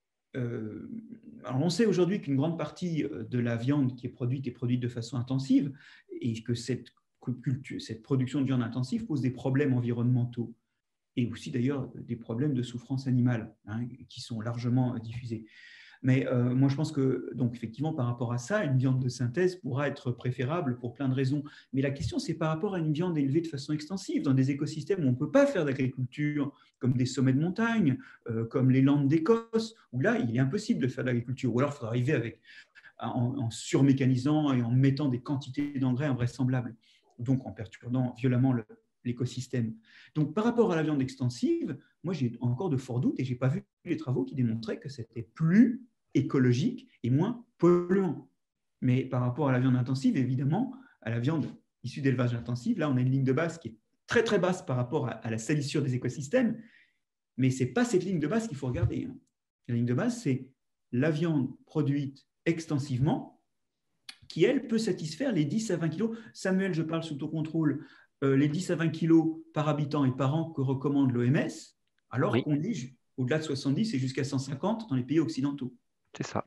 Alors on sait aujourd'hui qu'une grande partie de la viande qui est produite de façon intensive et que cette production de viande intensive pose des problèmes environnementaux et aussi d'ailleurs des problèmes de souffrance animale hein, qui sont largement diffusés. Mais moi, je pense que, donc, effectivement, par rapport à ça, une viande de synthèse pourra être préférable pour plein de raisons. Mais la question, c'est par rapport à une viande élevée de façon extensive, dans des écosystèmes où on ne peut pas faire d'agriculture, comme des sommets de montagne, comme les Landes d'Écosse, où là, il est impossible de faire de l'agriculture. Ou alors, il faudra arriver en surmécanisant et en mettant des quantités d'engrais invraisemblables, donc en perturbant violemment l'écosystème. Donc, par rapport à la viande extensive, moi, j'ai encore de forts doutes et je n'ai pas vu les travaux qui démontraient que c'était plus écologique et moins polluant. Mais par rapport à la viande intensive, évidemment, à la viande issue d'élevage intensif, là, on a une ligne de base qui est très, très basse par rapport à la salissure des écosystèmes, mais ce n'est pas cette ligne de base qu'il faut regarder. Hein. La ligne de base, c'est la viande produite extensivement qui, elle, peut satisfaire les 10 à 20 kilos. Samuel, je parle sous ton contrôle, les 10 à 20 kilos par habitant et par an que recommande l'OMS, alors oui. Qu'on dit au-delà de 70 et jusqu'à 150 dans les pays occidentaux. C'est ça.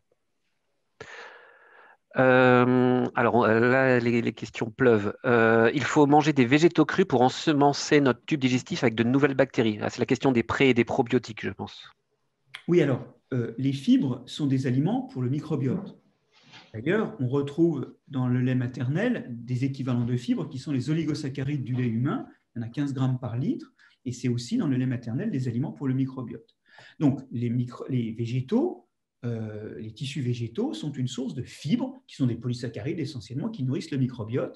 Alors là, les questions pleuvent. Il faut manger des végétaux crus pour ensemencer notre tube digestif avec de nouvelles bactéries. C'est la question des pré- et des probiotiques, je pense. Oui, alors, les fibres sont des aliments pour le microbiote. D'ailleurs, on retrouve dans le lait maternel des équivalents de fibres qui sont les oligosaccharides du lait humain. Il y en a 15 grammes par litre. Et c'est aussi dans le lait maternel des aliments pour le microbiote. Donc, les végétaux, les tissus végétaux sont une source de fibres qui sont des polysaccharides essentiellement qui nourrissent le microbiote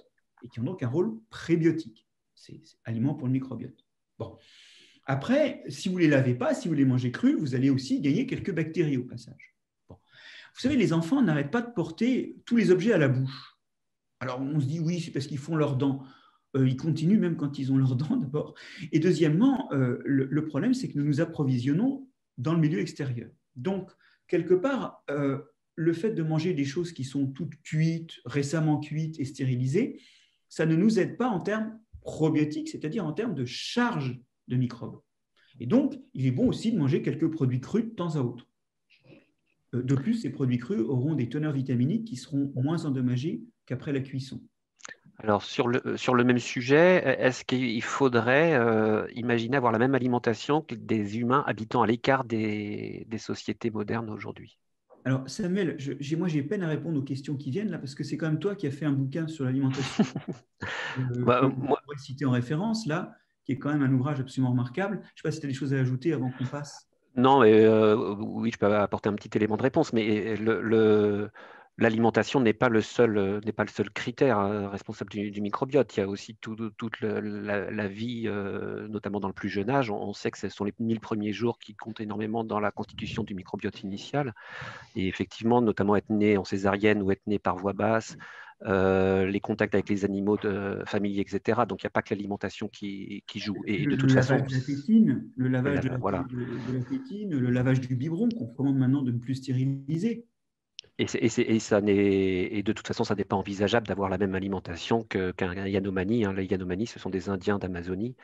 et qui ont donc un rôle prébiotique. C'est aliment pour le microbiote. Bon. Après, si vous ne les lavez pas, si vous les mangez crus, vous allez aussi gagner quelques bactéries au passage. Bon. Vous savez, les enfants n'arrêtent pas de porter tous les objets à la bouche. Alors, on se dit, oui, c'est parce qu'ils font leurs dents. Ils continuent même quand ils ont leurs dents, d'abord. Et deuxièmement, le problème, c'est que nous nous approvisionnons dans le milieu extérieur. Donc, quelque part, le fait de manger des choses qui sont toutes cuites, récemment cuites et stérilisées, ça ne nous aide pas en termes probiotiques, c'est-à-dire en termes de charge de microbes. Et donc, il est bon aussi de manger quelques produits crus de temps à autre. De plus, ces produits crus auront des teneurs vitaminiques qui seront moins endommagées qu'après la cuisson. Alors, sur le même sujet, est-ce qu'il faudrait imaginer avoir la même alimentation que des humains habitant à l'écart des sociétés modernes aujourd'hui? Alors, Samuel, moi, j'ai peine à répondre aux questions qui viennent là, parce que c'est quand même toi qui as fait un bouquin sur l'alimentation que je pourrais citer en référence, là, qui est quand même un ouvrage absolument remarquable. Je ne sais pas si tu as des choses à ajouter avant qu'on passe. Non, mais oui, je peux apporter un petit élément de réponse, mais l'alimentation n'est pas le seul critère responsable du microbiote. Il y a aussi toute la vie, notamment dans le plus jeune âge. On sait que ce sont les 1000 premiers jours qui comptent énormément dans la constitution du microbiote initial. Et effectivement, notamment être né en césarienne ou être né par voie basse, les contacts avec les animaux familiers, etc. Donc, il n'y a pas que l'alimentation qui joue. Et de toute façon, le lavage de la tétine, le lavage du biberon qu'on recommande maintenant de ne plus stériliser. Et de toute façon, ça n'est pas envisageable d'avoir la même alimentation qu'un Yanomami. Les Yanomami, ce sont des Indiens d'Amazonie.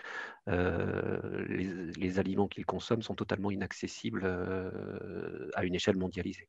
Les aliments qu'ils consomment sont totalement inaccessibles à une échelle mondialisée.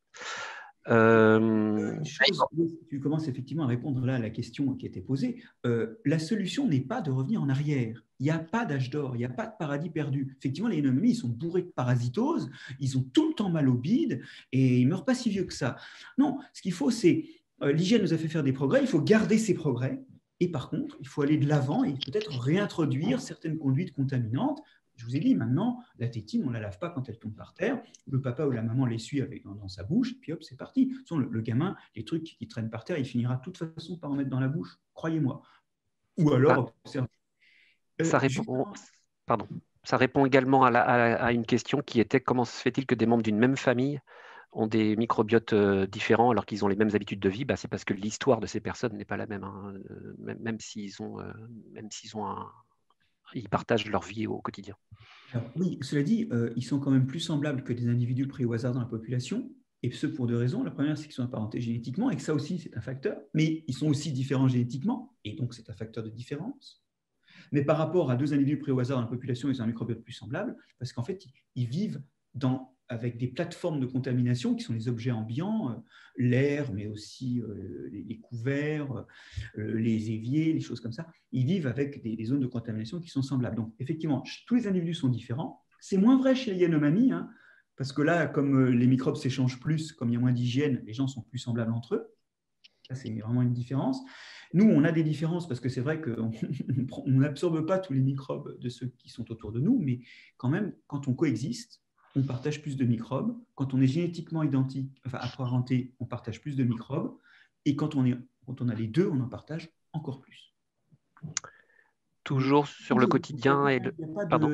Tu commences effectivement à répondre là à la question qui était posée. La solution n'est pas de revenir en arrière. Il n'y a pas d'âge d'or, il n'y a pas de paradis perdu. Effectivement, les Yanomami, ils sont bourrés de parasitose, ils ont tout le temps mal au bide et ils ne meurent pas si vieux que ça. Non, ce qu'il faut, c'est l'hygiène nous a fait faire des progrès, il faut garder ces progrès. Et par contre, il faut aller de l'avant et peut-être réintroduire certaines conduites contaminantes. Je vous ai dit, maintenant, la tétine, on ne la lave pas quand elle tombe par terre. Le papa ou la maman l'essuie dans sa bouche, puis hop, c'est parti. De toute façon, le gamin, les trucs qui traînent par terre, il finira de toute façon par en mettre dans la bouche, croyez-moi. Ou alors, ça répond également à une question qui était comment se fait-il que des membres d'une même famille ont des microbiotes différents alors qu'ils ont les mêmes habitudes de vie? C'est parce que l'histoire de ces personnes n'est pas la même, hein. Même s'ils ils partagent leur vie au quotidien. Alors, oui, cela dit, ils sont quand même plus semblables que des individus pris au hasard dans la population, et ce pour deux raisons. La première, c'est qu'ils sont apparentés génétiquement, et que ça aussi, c'est un facteur, mais ils sont aussi différents génétiquement, et donc c'est un facteur de différence. Mais par rapport à deux individus pris au hasard dans la population, ils ont un microbiote plus semblable, parce qu'en fait, ils vivent avec des plateformes de contamination qui sont les objets ambiants, l'air, mais aussi les couverts, les éviers, les choses comme ça. Ils vivent avec des zones de contamination qui sont semblables. Donc, effectivement, tous les individus sont différents. C'est moins vrai chez les Yanomami, hein, parce que là, comme les microbes s'échangent plus, comme il y a moins d'hygiène, les gens sont plus semblables entre eux. Ça, c'est vraiment une différence. Nous, on a des différences parce que c'est vrai qu'on n'absorbe pas tous les microbes de ceux qui sont autour de nous, mais quand même, quand on coexiste, on partage plus de microbes. Quand on est génétiquement apparenté, on partage plus de microbes. Et quand on a les deux, on en partage encore plus. Toujours sur le quotidien. Il n'y a pas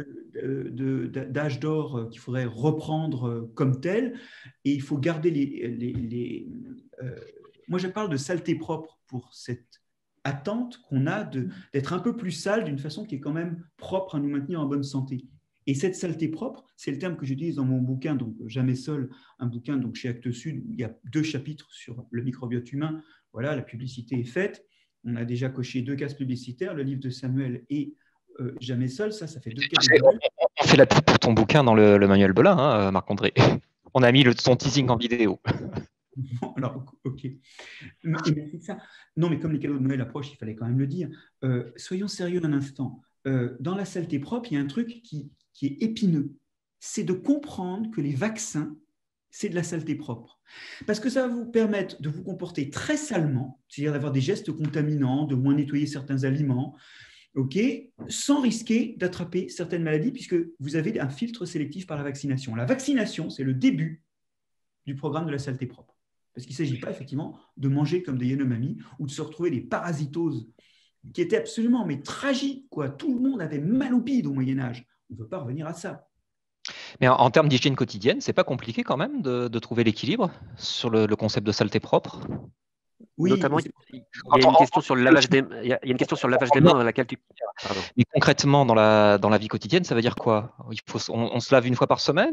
d'âge d'or qu'il faudrait reprendre comme tel. Et il faut garder moi, je parle de saleté propre pour cette attente qu'on a d'être un peu plus sale d'une façon qui est quand même propre à nous maintenir en bonne santé. Et cette saleté propre, c'est le terme que j'utilise dans mon bouquin, donc Jamais seul, un bouquin donc chez Actes Sud, où il y a 2 chapitres sur le microbiote humain. Voilà, la publicité est faite. On a déjà coché 2 cases publicitaires, le livre de Samuel et Jamais seul. Ça fait 2 cases. On fait la pub pour ton bouquin dans le manuel Belin, hein, Marc-André. On a mis son teasing en vidéo. Alors, ok. Mais ça. Non, mais comme les cadeaux de Noël approchent, il fallait quand même le dire. Soyons sérieux un instant. Dans la saleté propre, il y a un truc qui est épineux. C'est de comprendre que les vaccins, c'est de la saleté propre. Parce que ça va vous permettre de vous comporter très salement, c'est-à-dire d'avoir des gestes contaminants, de moins nettoyer certains aliments, sans risquer d'attraper certaines maladies, puisque vous avez un filtre sélectif par la vaccination. La vaccination, c'est le début du programme de la saleté propre. Parce qu'il ne s'agit pas effectivement de manger comme des Yanomami ou de se retrouver des parasitoses qui était absolument tragique, quoi. Tout le monde avait mal au bide au Moyen-Âge. On ne veut pas revenir à ça. Mais en termes d'hygiène quotidienne, c'est pas compliqué quand même de trouver l'équilibre sur le concept de saleté propre? Oui, Notamment, il y a une question sur le lavage des mains à laquelle tu... Pardon. Mais concrètement, dans la vie quotidienne, ça veut dire quoi? On se lave une fois par semaine?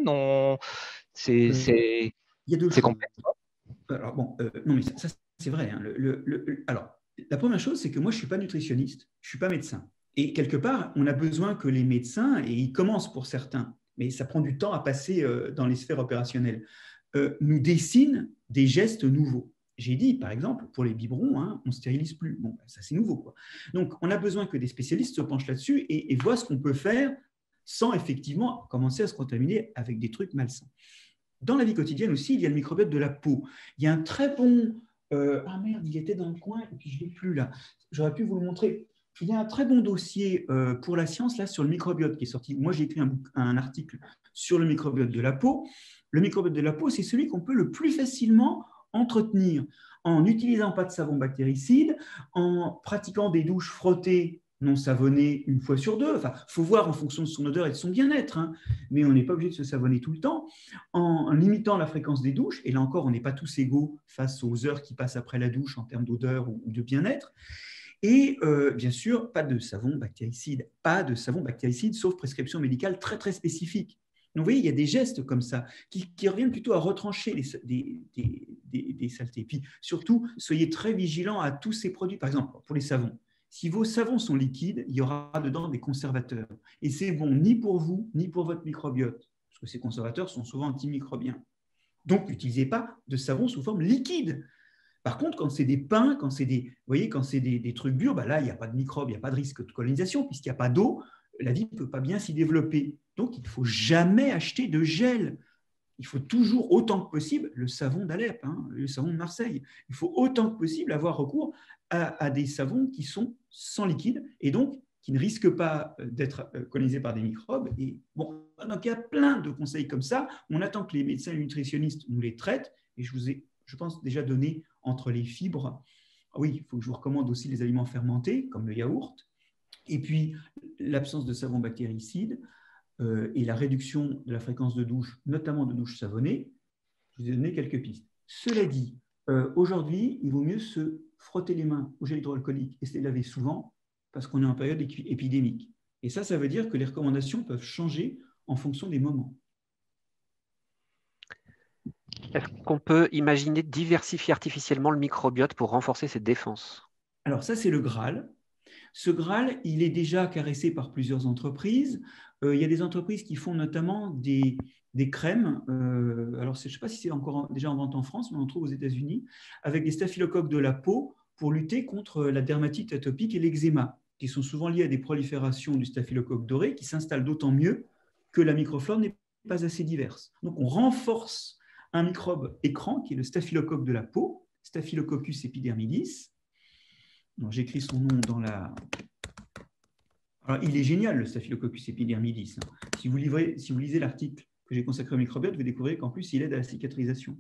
il y a deux choses. Complexe. Alors, bon, non, mais ça c'est vrai. Hein. Alors, la première chose, c'est que moi, je ne suis pas nutritionniste, je ne suis pas médecin. Et quelque part, on a besoin que les médecins, et ils commencent pour certains, mais ça prend du temps à passer dans les sphères opérationnelles, nous dessinent des gestes nouveaux. J'ai dit, par exemple, pour les biberons, hein, on ne stérilise plus. Bon, ça, c'est nouveau, quoi. Donc, on a besoin que des spécialistes se penchent là-dessus et voient ce qu'on peut faire sans effectivement commencer à se contaminer avec des trucs malsains. Dans la vie quotidienne aussi, il y a le microbiote de la peau. Il y a un très bon... ah merde, il était dans le coin et puis je ne l'ai plus là. J'aurais pu vous le montrer. Il y a un très bon dossier pour la science là, sur le microbiote qui est sorti. Moi, j'ai écrit un article sur le microbiote de la peau. Le microbiote de la peau, c'est celui qu'on peut le plus facilement entretenir en n'utilisant pas de savon bactéricide, en pratiquant des douches frottées non savonnées une fois sur deux. Enfin, il faut voir en fonction de son odeur et de son bien-être, hein, mais on n'est pas obligé de se savonner tout le temps, en limitant la fréquence des douches. Et là encore, on n'est pas tous égaux face aux heures qui passent après la douche en termes d'odeur ou de bien-être. Et bien sûr, pas de savon bactéricide, sauf prescription médicale très, très spécifique. Donc, vous voyez, il y a des gestes comme ça qui reviennent plutôt à retrancher des saletés. Puis surtout, soyez très vigilants à tous ces produits. Par exemple, pour les savons, si vos savons sont liquides, il y aura dedans des conservateurs. Et c'est bon ni pour vous, ni pour votre microbiote, parce que ces conservateurs sont souvent antimicrobiens. Donc, n'utilisez pas de savon sous forme liquide. Par contre, quand c'est des pains, quand c'est des trucs durs, là, il n'y a pas de microbes, il n'y a pas de risque de colonisation, puisqu'il n'y a pas d'eau, la vie ne peut pas bien s'y développer. Donc, il ne faut jamais acheter de gel. Il faut toujours, autant que possible, le savon d'Alep, hein, le savon de Marseille. Il faut autant que possible avoir recours à des savons qui sont sans liquide et donc qui ne risquent pas d'être colonisés par des microbes. Et bon, donc il y a plein de conseils comme ça. On attend que les médecins et les nutritionnistes nous les traitent. Et je vous ai, je pense, déjà donné entre les fibres. Oui, il faut que je vous recommande aussi les aliments fermentés, comme le yaourt. Et puis, l'absence de savon bactéricide et la réduction de la fréquence de douche, notamment de douche savonnée. Je vous ai donné quelques pistes. Cela dit, aujourd'hui, il vaut mieux se frotter les mains au gel hydroalcoolique et se les laver souvent parce qu'on est en période épidémique. Et ça veut dire que les recommandations peuvent changer en fonction des moments. Est-ce qu'on peut imaginer diversifier artificiellement le microbiote pour renforcer ses défenses? Alors ça, c'est le Graal. Ce Graal, il est déjà caressé par plusieurs entreprises. Il y a des entreprises qui font notamment des crèmes. Alors, je ne sais pas si c'est encore déjà en vente en France, mais on en trouve aux États-Unis, avec des staphylocoques de la peau pour lutter contre la dermatite atopique et l'eczéma, qui sont souvent liés à des proliférations du staphylocoque doré, qui s'installent d'autant mieux que la microflore n'est pas assez diverse. Donc, on renforce un microbe écran, qui est le staphylocoque de la peau, Staphylococcus epidermidis. J'écris son nom dans la... Alors, il est génial, le Staphylococcus epidermidis. Si vous lisez l'article que j'ai consacré au microbiote, vous découvrez qu'en plus, il aide à la cicatrisation.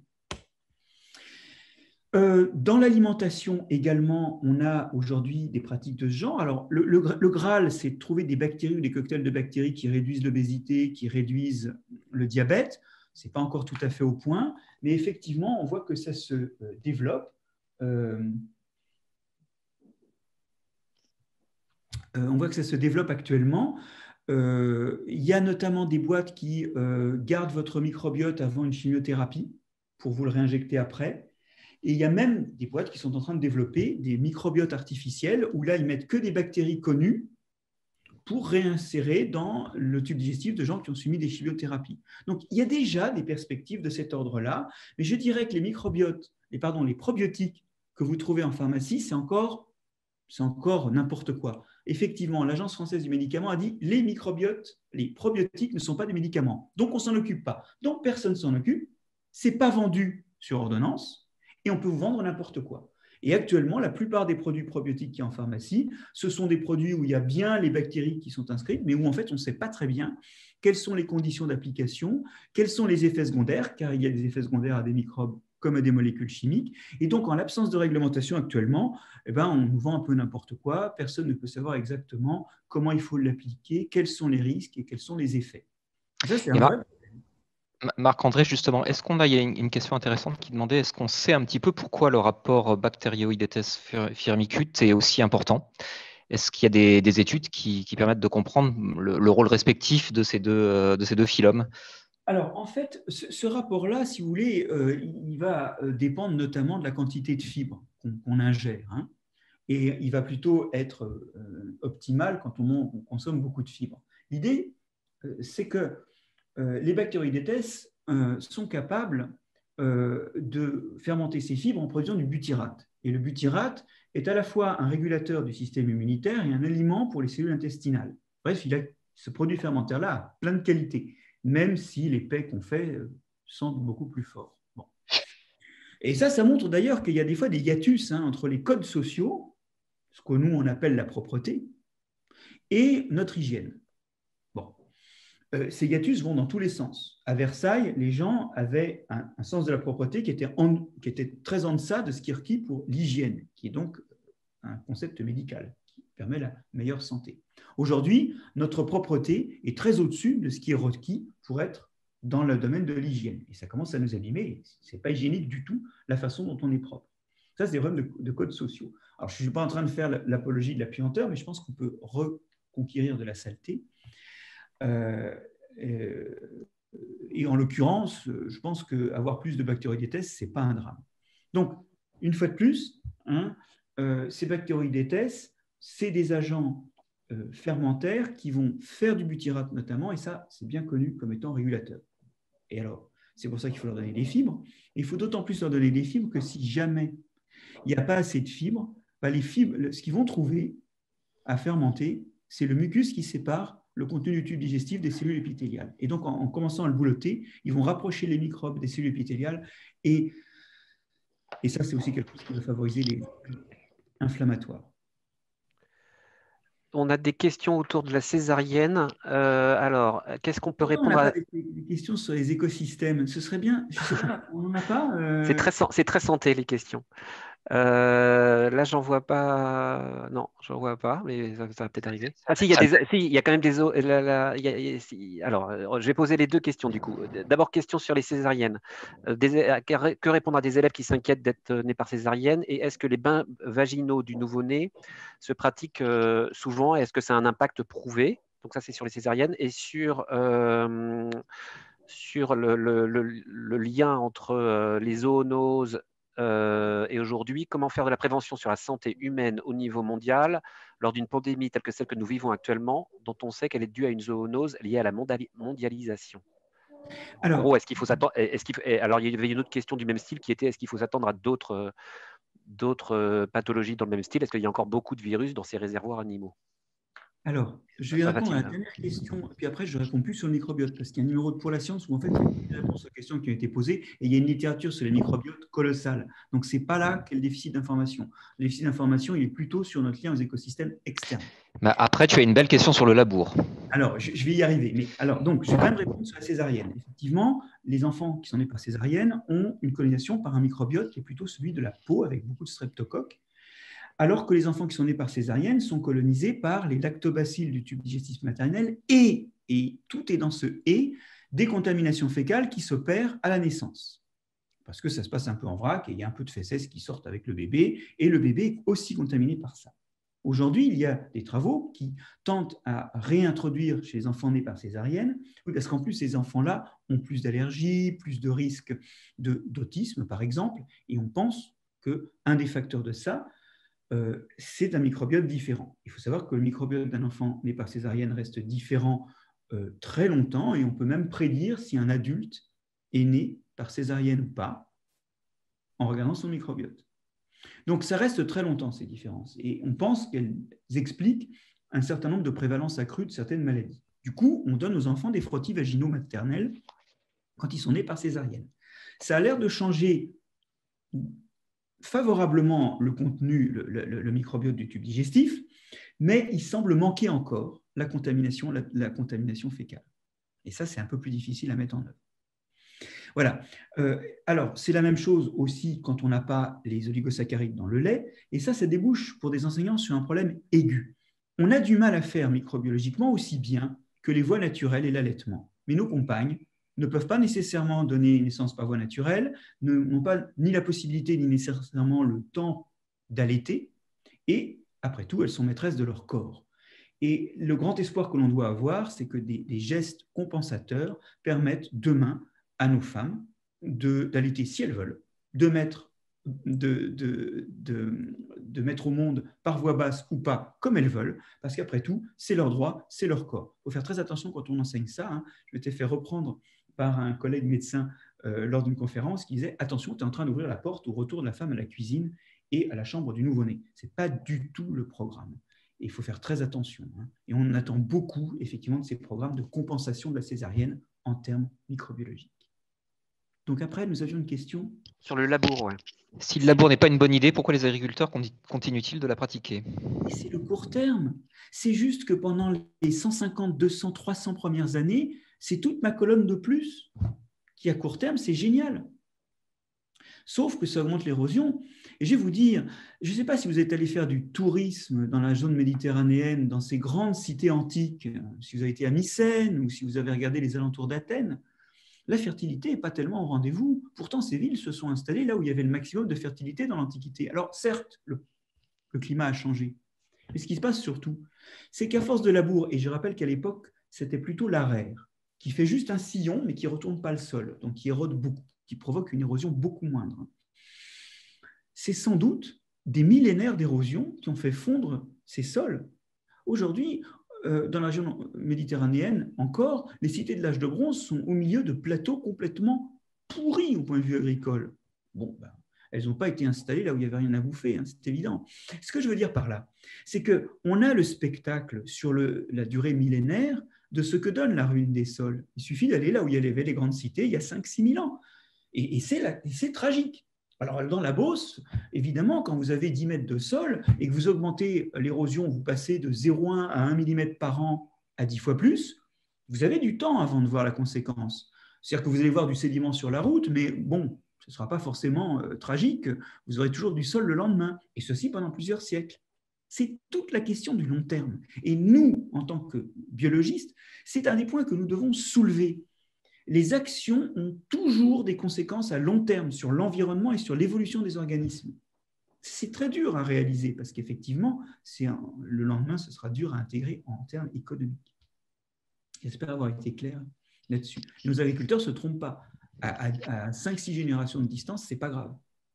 Dans l'alimentation également, on a aujourd'hui des pratiques de ce genre. Alors, le Graal, c'est de trouver des bactéries ou des cocktails de bactéries qui réduisent l'obésité, qui réduisent le diabète. Ce n'est pas encore tout à fait au point, mais effectivement, on voit que ça se développe. On voit que ça se développe actuellement. Il y a notamment des boîtes qui gardent votre microbiote avant une chimiothérapie pour vous le réinjecter après. Et il y a même des boîtes qui sont en train de développer des microbiotes artificiels où là, ils mettent que des bactéries connues pour réinsérer dans le tube digestif de gens qui ont subi des chimiothérapies. Donc, il y a déjà des perspectives de cet ordre-là, mais je dirais que les probiotiques que vous trouvez en pharmacie, c'est encore n'importe quoi. Effectivement, l'Agence française du médicament a dit les probiotiques ne sont pas des médicaments. Donc, on ne s'en occupe pas. Donc, personne ne s'en occupe. Ce n'est pas vendu sur ordonnance et on peut vous vendre n'importe quoi. Et actuellement, la plupart des produits probiotiques qui sont en pharmacie, ce sont des produits où il y a bien les bactéries qui sont inscrites, mais où en fait, on ne sait pas très bien quelles sont les conditions d'application, quels sont les effets secondaires, car il y a des effets secondaires à des microbes comme à des molécules chimiques. Et donc, en l'absence de réglementation actuellement, on nous vend un peu n'importe quoi. Personne ne peut savoir exactement comment il faut l'appliquer, quels sont les risques et quels sont les effets. Et ça, c'est un vrai. Marc-André, justement, est-ce qu'on a, il y a une question intéressante qui demandait, est-ce qu'on sait un petit peu pourquoi le rapport Bacteroidetes firmicutes est aussi important? Est-ce qu'il y a des études qui permettent de comprendre le rôle respectif de ces deux phylums? Alors, en fait, ce rapport-là, si vous voulez, il va dépendre notamment de la quantité de fibres qu'on ingère. Hein, et il va plutôt être optimal quand on consomme beaucoup de fibres. L'idée, c'est que les Bacteroidetes sont capables de fermenter ces fibres en produisant du butyrate. Et le butyrate est à la fois un régulateur du système immunitaire et un aliment pour les cellules intestinales. Bref, ce produit fermentaire-là a plein de qualités, même si les pets qu'on fait sentent beaucoup plus fort. Bon. Et ça montre d'ailleurs qu'il y a des fois des hiatus entre les codes sociaux, ce que nous on appelle la propreté, et notre hygiène. Bon. Ces hiatus vont dans tous les sens. À Versailles, les gens avaient un sens de la propreté qui était très en deçà de ce qui est requis pour l'hygiène, qui est donc un concept médical qui permet la meilleure santé. Aujourd'hui, notre propreté est très au-dessus de ce qui est requis pour être dans le domaine de l'hygiène. Et ça commence à nous abîmer. Ce n'est pas hygiénique du tout la façon dont on est propre. Ça, c'est des problèmes de codes sociaux. Alors, je ne suis pas en train de faire l'apologie de la puanteur, mais je pense qu'on peut reconquérir de la saleté. Et en l'occurrence, je pense qu'avoir plus de Bacteroidetes, ce n'est pas un drame. Donc, une fois de plus, ces Bacteroidetes, c'est des agents fermentaires qui vont faire du butyrate notamment, et ça, c'est bien connu comme étant régulateur. Et alors, c'est pour ça qu'il faut leur donner des fibres. Et il faut d'autant plus leur donner des fibres que si jamais il n'y a pas assez de fibres, les fibres, ce qu'ils vont trouver à fermenter, c'est le mucus qui sépare le contenu du tube digestif des cellules épithéliales. Et donc, en commençant à le boulotter, ils vont rapprocher les microbes des cellules épithéliales. Et ça, c'est aussi quelque chose qui va favoriser les inflammatoires. On a des questions autour de la césarienne. Alors, qu'est-ce qu'on peut répondre à… Des questions sur les écosystèmes. Ce serait bien. Je sais pas, on n'en a pas. C'est très santé, les questions. Là, j'en vois pas. Non, j'en vois pas, mais ça va peut-être arriver. Ah, si, il y a quand même des. Alors, je vais poser les deux questions du coup. D'abord, question sur les césariennes. Que répondre à des élèves qui s'inquiètent d'être nés par césarienne? Et est-ce que les bains vaginaux du nouveau-né se pratiquent souvent? Est-ce que ça a un impact prouvé? Donc, ça, c'est sur les césariennes. Et sur le lien entre les zoonoses et aujourd'hui, comment faire de la prévention sur la santé humaine au niveau mondial lors d'une pandémie telle que celle que nous vivons actuellement, dont on sait qu'elle est due à une zoonose liée à la mondialisation? Alors, en gros, est-ce qu'il faut s'attendre… Alors, il y avait une autre question du même style qui était, est-ce qu'il faut s'attendre à d'autres pathologies dans le même style? Est-ce qu'il y a encore beaucoup de virus dans ces réservoirs animaux? Alors, je vais répondre à la dernière question, puis après, je réponds plus sur le microbiote, parce qu'il y a un numéro de Pour la science où, en fait, il y a une réponse aux questions qui ont été posées, et il y a une littérature sur les microbiotes colossale. Donc, ce n'est pas là qu'est le déficit d'information. Le déficit d'information, il est plutôt sur notre lien aux écosystèmes externes. Après, tu as une belle question sur le labour. Alors, je vais y arriver. Mais alors, donc, je vais quand même répondre sur la césarienne. Effectivement, les enfants qui sont nés par césarienne ont une colonisation par un microbiote qui est plutôt celui de la peau, avec beaucoup de streptocoques, alors que les enfants qui sont nés par césarienne sont colonisés par les lactobacilles du tube digestif maternel et tout est dans ce « et » des contaminations fécales qui s'opèrent à la naissance. Parce que ça se passe un peu en vrac et il y a un peu de fesses qui sortent avec le bébé et le bébé est aussi contaminé par ça. Aujourd'hui, il y a des travaux qui tentent à réintroduire chez les enfants nés par césarienne, parce qu'en plus, ces enfants-là ont plus d'allergies, plus de risques d'autisme, par exemple, et on pense qu'un des facteurs de ça, c'est un microbiote différent. Il faut savoir que le microbiote d'un enfant né par césarienne reste différent très longtemps et on peut même prédire si un adulte est né par césarienne ou pas en regardant son microbiote. Donc, ça reste très longtemps, ces différences. Et on pense qu'elles expliquent un certain nombre de prévalences accrues de certaines maladies. Du coup, on donne aux enfants des frottis vaginaux maternels quand ils sont nés par césarienne. Ça a l'air de changer favorablement le contenu, le microbiote du tube digestif, mais il semble manquer encore la contamination fécale. Et ça, c'est un peu plus difficile à mettre en œuvre. Voilà. Alors, c'est la même chose aussi quand on n'a pas les oligosaccharides dans le lait. Et ça débouche pour des enseignants sur un problème aigu. On a du mal à faire microbiologiquement aussi bien que les voies naturelles et l'allaitement. Mais nos compagnes ne peuvent pas nécessairement donner naissance par voie naturelle, n'ont pas ni la possibilité ni nécessairement le temps d'allaiter. Et après tout, elles sont maîtresses de leur corps. Et le grand espoir que l'on doit avoir, c'est que des gestes compensateurs permettent demain à nos femmes d'allaiter si elles veulent, de mettre au monde par voie basse ou pas, comme elles veulent, parce qu'après tout, c'est leur droit, c'est leur corps. Il faut faire très attention quand on enseigne ça. Hein. Je m'étais fait reprendre par un collègue médecin lors d'une conférence qui disait « Attention, tu es en train d'ouvrir la porte au retour de la femme à la cuisine et à la chambre du nouveau-né. » Ce n'est pas du tout le programme. Et il faut faire très attention. Hein. Et on attend beaucoup, effectivement, de ces programmes de compensation de la césarienne en termes microbiologiques. Donc après, nous avions une question sur le labour. Ouais. Si le labour n'est pas une bonne idée, pourquoi les agriculteurs continuent-ils de la pratiquer? C'est le court terme. C'est juste que pendant les 150, 200, 300 premières années, c'est toute ma colonne de plus qui, à court terme, c'est génial. Sauf que ça augmente l'érosion. Et je vais vous dire, je ne sais pas si vous êtes allé faire du tourisme dans la zone méditerranéenne, dans ces grandes cités antiques, si vous avez été à Mycène ou si vous avez regardé les alentours d'Athènes, la fertilité n'est pas tellement au rendez-vous. Pourtant, ces villes se sont installées là où il y avait le maximum de fertilité dans l'Antiquité. Alors, certes, le climat a changé. Mais ce qui se passe surtout, c'est qu'à force de labour, et je rappelle qu'à l'époque, c'était plutôt l'araire, qui fait juste un sillon, mais qui ne retourne pas le sol, donc qui érode beaucoup, qui provoque une érosion beaucoup moindre. C'est sans doute des millénaires d'érosion qui ont fait fondre ces sols. Aujourd'hui, dans la région méditerranéenne encore, les cités de l'âge de bronze sont au milieu de plateaux complètement pourris au point de vue agricole. Bon, elles n'ont pas été installées là où il n'y avait rien à bouffer, hein, c'est évident. Ce que je veux dire par là, c'est qu'on a le spectacle sur la durée millénaire de ce que donne la ruine des sols. Il suffit d'aller là où il y avait les grandes cités il y a 5-6 000 ans. Et c'est tragique. Alors, dans la Beauce, évidemment, quand vous avez 10 mètres de sol et que vous augmentez l'érosion, vous passez de 0,1 à 1 mm par an à 10 fois plus, vous avez du temps avant de voir la conséquence. C'est-à-dire que vous allez voir du sédiment sur la route, mais bon, ce ne sera pas forcément tragique. Vous aurez toujours du sol le lendemain, et ceci pendant plusieurs siècles. C'est toute la question du long terme. Et nous, en tant que biologistes, c'est un des points que nous devons soulever. Les actions ont toujours des conséquences à long terme sur l'environnement et sur l'évolution des organismes. C'est très dur à réaliser parce qu'effectivement, le lendemain, ce sera dur à intégrer en termes économiques. J'espère avoir été clair là-dessus. Nos agriculteurs ne se trompent pas. À 5-6 générations de distance, ce n'est pas grave.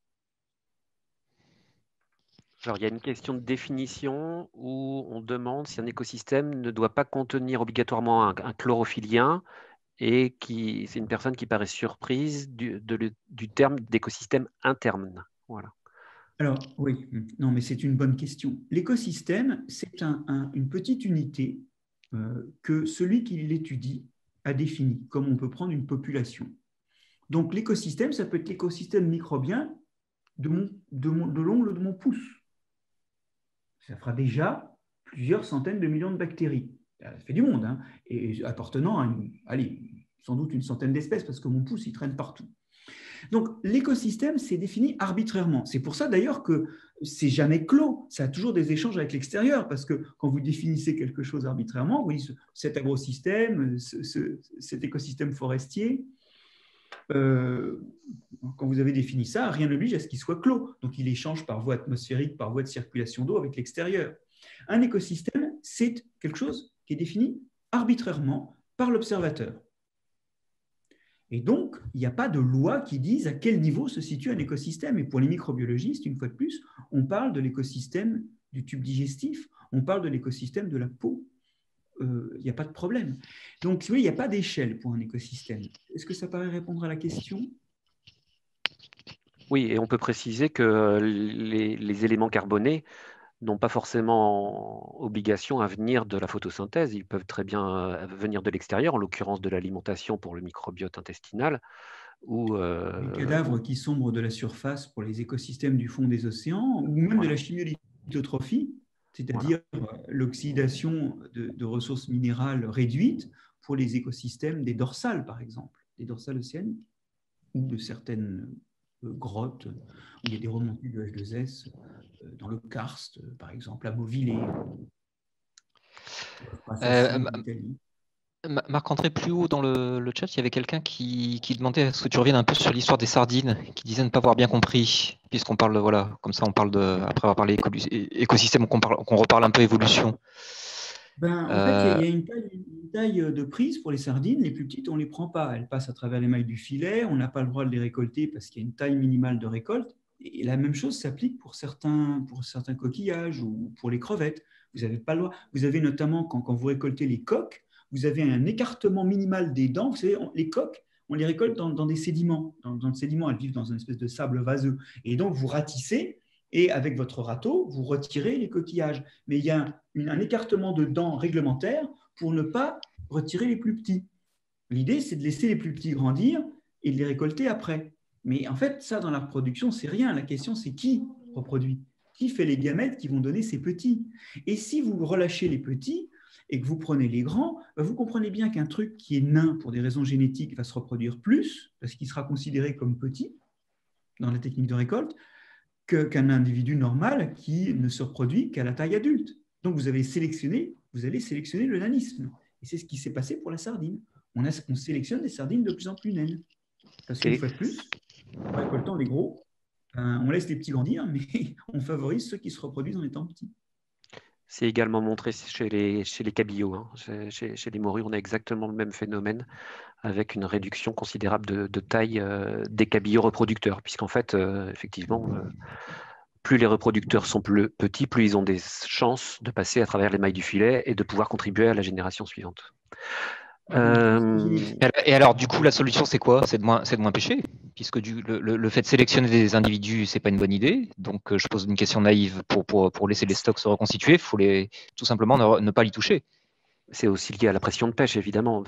Alors, il y a une question de définition où on demande si un écosystème ne doit pas contenir obligatoirement un chlorophylien, et c'est une personne qui paraît surprise du terme d'écosystème interne. Voilà. Alors, oui, non, mais c'est une bonne question. L'écosystème, c'est une petite unité que celui qui l'étudie a définie, comme on peut prendre une population. Donc, l'écosystème, ça peut être l'écosystème microbien de l'ongle de mon pouce. Ça fera déjà plusieurs centaines de millions de bactéries. Ça fait du monde, hein, et appartenant à sans doute une centaine d'espèces, parce que mon pouce, il traîne partout. Donc, l'écosystème, c'est défini arbitrairement. C'est pour ça, d'ailleurs, que c'est jamais clos. Ça a toujours des échanges avec l'extérieur, parce que quand vous définissez quelque chose arbitrairement, oui, cet agrosystème, cet écosystème forestier, quand vous avez défini ça, rien n'oblige à ce qu'il soit clos. Donc, il échange par voie atmosphérique, par voie de circulation d'eau avec l'extérieur. Un écosystème, c'est quelque chose qui est défini arbitrairement par l'observateur. Et donc, il n'y a pas de loi qui dise à quel niveau se situe un écosystème. Et pour les microbiologistes, une fois de plus, on parle de l'écosystème du tube digestif, on parle de l'écosystème de la peau. Il n'y a pas de problème. Donc, oui, il n'y a pas d'échelle pour un écosystème. Est-ce que ça paraît répondre à la question ? Oui, et on peut préciser que les éléments carbonés n'ont pas forcément obligation à venir de la photosynthèse. Ils peuvent très bien venir de l'extérieur, en l'occurrence de l'alimentation pour le microbiote intestinal. Les cadavres qui sombrent de la surface pour les écosystèmes du fond des océans, ou même de la chimiolithotrophie, c'est-à-dire l'oxydation de ressources minérales réduites pour les écosystèmes des dorsales, par exemple, des dorsales océaniques. ou de certaines grottes où il y a des remontées de H2S dans le karst, par exemple, à Beauvillé. Marc-André, plus haut dans le chat, il y avait quelqu'un qui demandait est-ce que tu reviennes un peu sur l'histoire des sardines, qui disait ne pas avoir bien compris, puisqu'on parle, voilà, comme ça on parle après avoir parlé écosystème, qu'on reparle un peu évolution. En fait, il y a une taille de prise pour les sardines. Les plus petites, on ne les prend pas. Elles passent à travers les mailles du filet. On n'a pas le droit de les récolter parce qu'il y a une taille minimale de récolte. Et la même chose s'applique pour certains coquillages ou pour les crevettes. Vous n'avez pas le droit. Vous avez notamment, quand vous récoltez les coques, vous avez un écartement minimal des dents. Vous savez, les coques, on les récolte dans des sédiments. Dans le sédiment, elles vivent dans une espèce de sable vaseux. Et donc, vous ratissez. Et avec votre râteau, vous retirez les coquillages. Mais il y a un écartement de dents réglementaire pour ne pas retirer les plus petits. L'idée, c'est de laisser les plus petits grandir et de les récolter après. Mais en fait, ça, dans la reproduction, c'est rien. La question, c'est qui reproduit? Qui fait les gamètes qui vont donner ces petits? Et si vous relâchez les petits et que vous prenez les grands, vous comprenez bien qu'un truc qui est nain pour des raisons génétiques va se reproduire plus, parce qu'il sera considéré comme petit dans la technique de récolte, qu'un individu normal qui ne se reproduit qu'à la taille adulte. Donc, vous allez sélectionner le nanisme. Et c'est ce qui s'est passé pour la sardine. On sélectionne des sardines de plus en plus naines. Parce qu'une fois de plus, en récoltant les gros, on laisse les petits grandir, mais on favorise ceux qui se reproduisent en étant petits. C'est également montré chez les cabillots. Hein. Chez les morues, on a exactement le même phénomène, avec une réduction considérable de taille des cabillots reproducteurs, puisqu'en fait, effectivement, plus les reproducteurs sont plus petits, plus ils ont des chances de passer à travers les mailles du filet et de pouvoir contribuer à la génération suivante. Et alors, du coup, la solution, c'est quoi? C'est de moins pêcher, puisque le fait de sélectionner des individus, c'est pas une bonne idée. Donc, je pose une question naïve. Pour laisser les stocks se reconstituer, il faut tout simplement ne pas l'y toucher. C'est aussi lié à la pression de pêche, évidemment.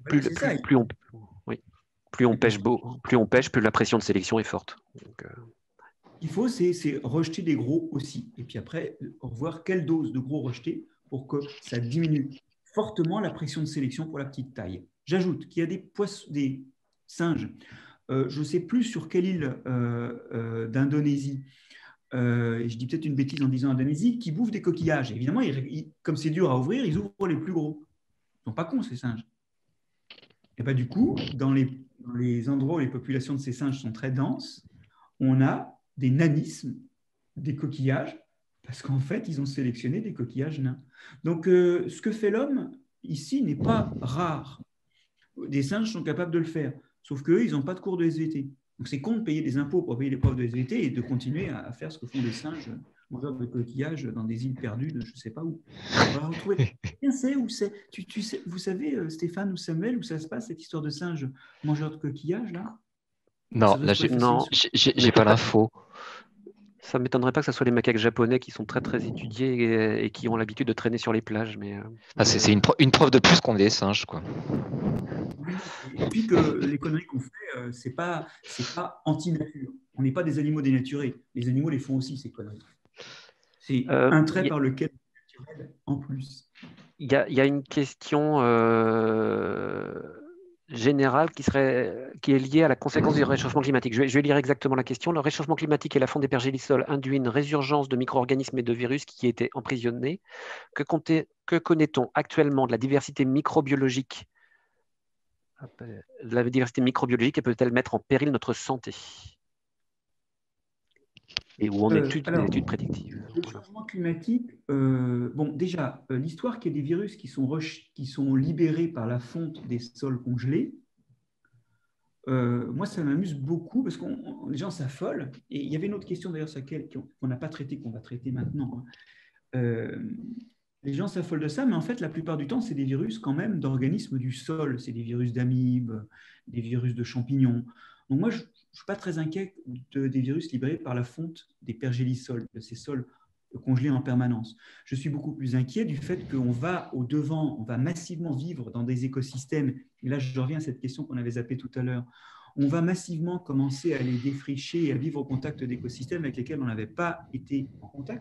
Plus on pêche, plus la pression de sélection est forte. Donc, il faut, c'est rejeter des gros aussi. Et puis après, voir quelle dose de gros rejeter pour que ça diminue fortement la pression de sélection pour la petite taille. J'ajoute qu'il y a des singes, je ne sais plus sur quelle île d'Indonésie, je dis peut-être une bêtise en disant Indonésie, qui bouffent des coquillages. Évidemment, comme c'est dur à ouvrir, ils ouvrent les plus gros. Ils ne sont pas cons, ces singes. Et bien, du coup, dans les endroits où les populations de ces singes sont très denses, on a des nanismes, des coquillages, parce qu'en fait, ils ont sélectionné des coquillages nains. Donc, ce que fait l'homme ici n'est pas rare. Des singes sont capables de le faire, sauf qu'eux, ils n'ont pas de cours de SVT. Donc, c'est con de payer des impôts pour payer des profs de SVT et de continuer à faire ce que font des singes mangeurs de coquillages dans des îles perdues de je ne sais pas où. On va retrouver. Où c'est. Vous savez, Stéphane ou Samuel, où ça se passe, cette histoire de singes mangeurs de coquillages, là? Non, là, j'ai pas l'info. Ça ne m'étonnerait pas que ce soit les macaques japonais qui sont très très étudiés et qui ont l'habitude de traîner sur les plages. Mais c'est une preuve de plus qu'on est des singes, quoi. Et puis que les conneries qu'on fait, c'est pas anti-nature. On n'est pas des animaux dénaturés. Les animaux les font aussi, ces conneries. C'est un trait par lequel on est naturel en plus. Il y a une question générale qui est liée à la conséquence du réchauffement climatique. Je vais lire exactement la question. Le réchauffement climatique et la fonte des pergélisols induit une résurgence de micro-organismes et de virus qui étaient emprisonnés. Que connaît-on actuellement de la diversité microbiologique? La diversité microbiologique peut-elle mettre en péril notre santé? Et où en est-il des études prédictives? Le changement climatique, déjà, l'histoire qu'il y a des virus qui sont libérés par la fonte des sols congelés, moi, ça m'amuse beaucoup parce que les gens s'affolent. Et il y avait une autre question d'ailleurs qu'on n'a pas traitée, qu'on va traiter maintenant. Les gens s'affolent de ça, mais en fait, la plupart du temps, c'est des virus quand même d'organismes du sol. C'est des virus d'amibes, des virus de champignons. Donc moi, je ne suis pas très inquiet des virus libérés par la fonte des pergélisols, de ces sols congelés en permanence. Je suis beaucoup plus inquiet du fait qu'on va au-devant, on va massivement vivre dans des écosystèmes. Et là, je reviens à cette question qu'on avait zappée tout à l'heure. On va massivement commencer à les défricher et à vivre au contact d'écosystèmes avec lesquels on n'avait pas été en contact.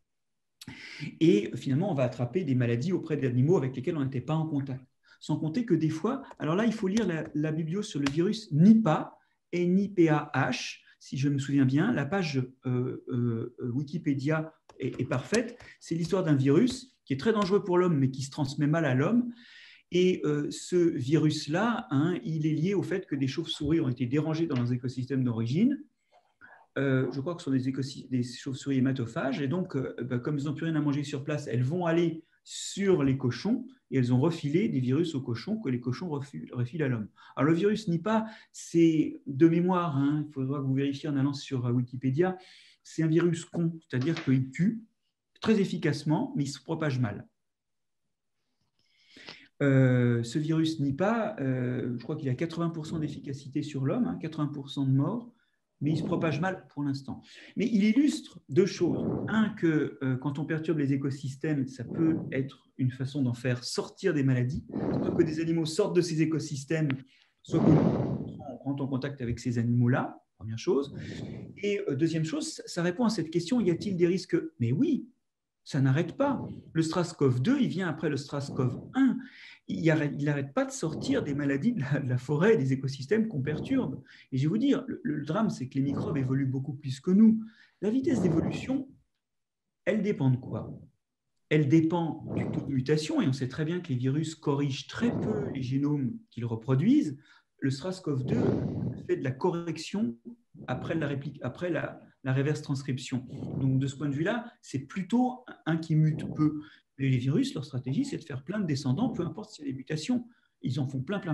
Et finalement, on va attraper des maladies auprès d'animaux avec lesquels on n'était pas en contact. Sans compter que des fois, alors là, il faut lire la biblio sur le virus Nipah, NIPAH, si je me souviens bien. La page Wikipédia est parfaite. C'est l'histoire d'un virus qui est très dangereux pour l'homme, mais qui se transmet mal à l'homme. Et ce virus-là, il est lié au fait que des chauves-souris ont été dérangées dans leurs écosystèmes d'origine. Je crois que ce sont des chauves-souris hématophages. Et donc, comme elles n'ont plus rien à manger sur place, elles vont aller sur les cochons et elles ont refilé des virus aux cochons que les cochons refilent à l'homme. Alors, le virus Nipah, c'est de mémoire, il faudra que vous vérifiez en allant sur Wikipédia, c'est un virus con, c'est-à-dire qu'il tue très efficacement, mais il se propage mal. Ce virus Nipah, je crois qu'il a 80% d'efficacité sur l'homme, 80% de morts, mais il se propage mal pour l'instant. Mais il illustre deux choses. Un, que quand on perturbe les écosystèmes, ça peut être une façon d'en faire sortir des maladies, soit que des animaux sortent de ces écosystèmes, soit que on rentre en contact avec ces animaux-là, première chose. Et deuxième chose, ça répond à cette question, y a-t-il des risques? Mais oui, ça n'arrête pas. Le SRAS-CoV-2, il vient après le SRAS-CoV-1. Il n'arrête pas de sortir des maladies de la forêt et des écosystèmes qu'on perturbe. Et je vais vous dire, le drame, c'est que les microbes évoluent beaucoup plus que nous. La vitesse d'évolution, elle dépend de quoi? Elle dépend du taux de mutation, et on sait très bien que les virus corrigent très peu les génomes qu'ils reproduisent. Le SRAS-CoV-2 fait de la correction après la reverse transcription. Donc, de ce point de vue-là, c'est plutôt un qui mute peu. Les virus, leur stratégie, c'est de faire plein de descendants, peu importe s'il y a des mutations. Ils en font plein,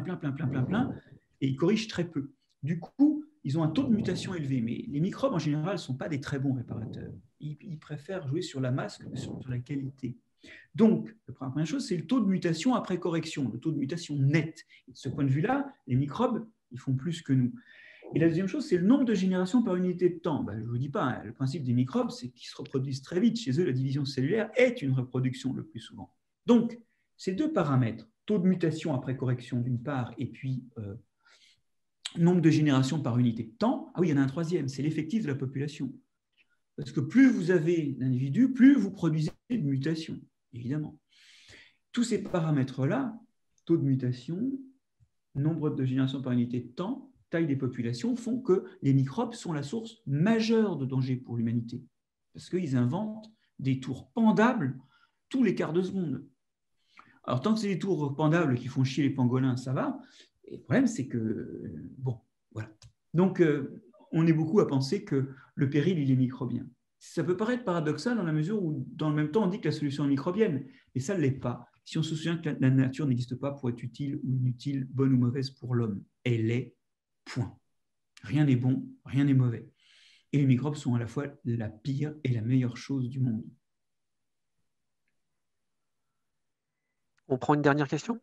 et ils corrigent très peu. Du coup, ils ont un taux de mutation élevé. Mais les microbes, en général, ne sont pas des très bons réparateurs. Ils préfèrent jouer sur la masse que sur la qualité. Donc, la première chose, c'est le taux de mutation après correction, le taux de mutation net. Et de ce point de vue-là, les microbes, ils font plus que nous. Et la deuxième chose, c'est le nombre de générations par unité de temps. Je ne vous dis pas, le principe des microbes, c'est qu'ils se reproduisent très vite. Chez eux, la division cellulaire est une reproduction le plus souvent. Donc, ces deux paramètres, taux de mutation après correction d'une part, et puis nombre de générations par unité de temps, ah oui, il y en a un troisième, c'est l'effectif de la population. Parce que plus vous avez d'individus, plus vous produisez de mutations, évidemment. Tous ces paramètres-là, taux de mutation, nombre de générations par unité de temps, taille des populations, font que les microbes sont la source majeure de danger pour l'humanité. Parce qu'ils inventent des tours pendables tous les quarts de seconde. Alors, tant que c'est des tours pendables qui font chier les pangolins, ça va. Et le problème, c'est que, bon, voilà. Donc, on est beaucoup à penser que le péril, il est microbien. Ça peut paraître paradoxal dans la mesure où, dans le même temps, on dit que la solution est microbienne, mais ça ne l'est pas. Si on se souvient que la nature n'existe pas pour être utile ou inutile, bonne ou mauvaise pour l'homme, elle est, point. Rien n'est bon, rien n'est mauvais. Et les microbes sont à la fois la pire et la meilleure chose du monde. On prend une dernière question.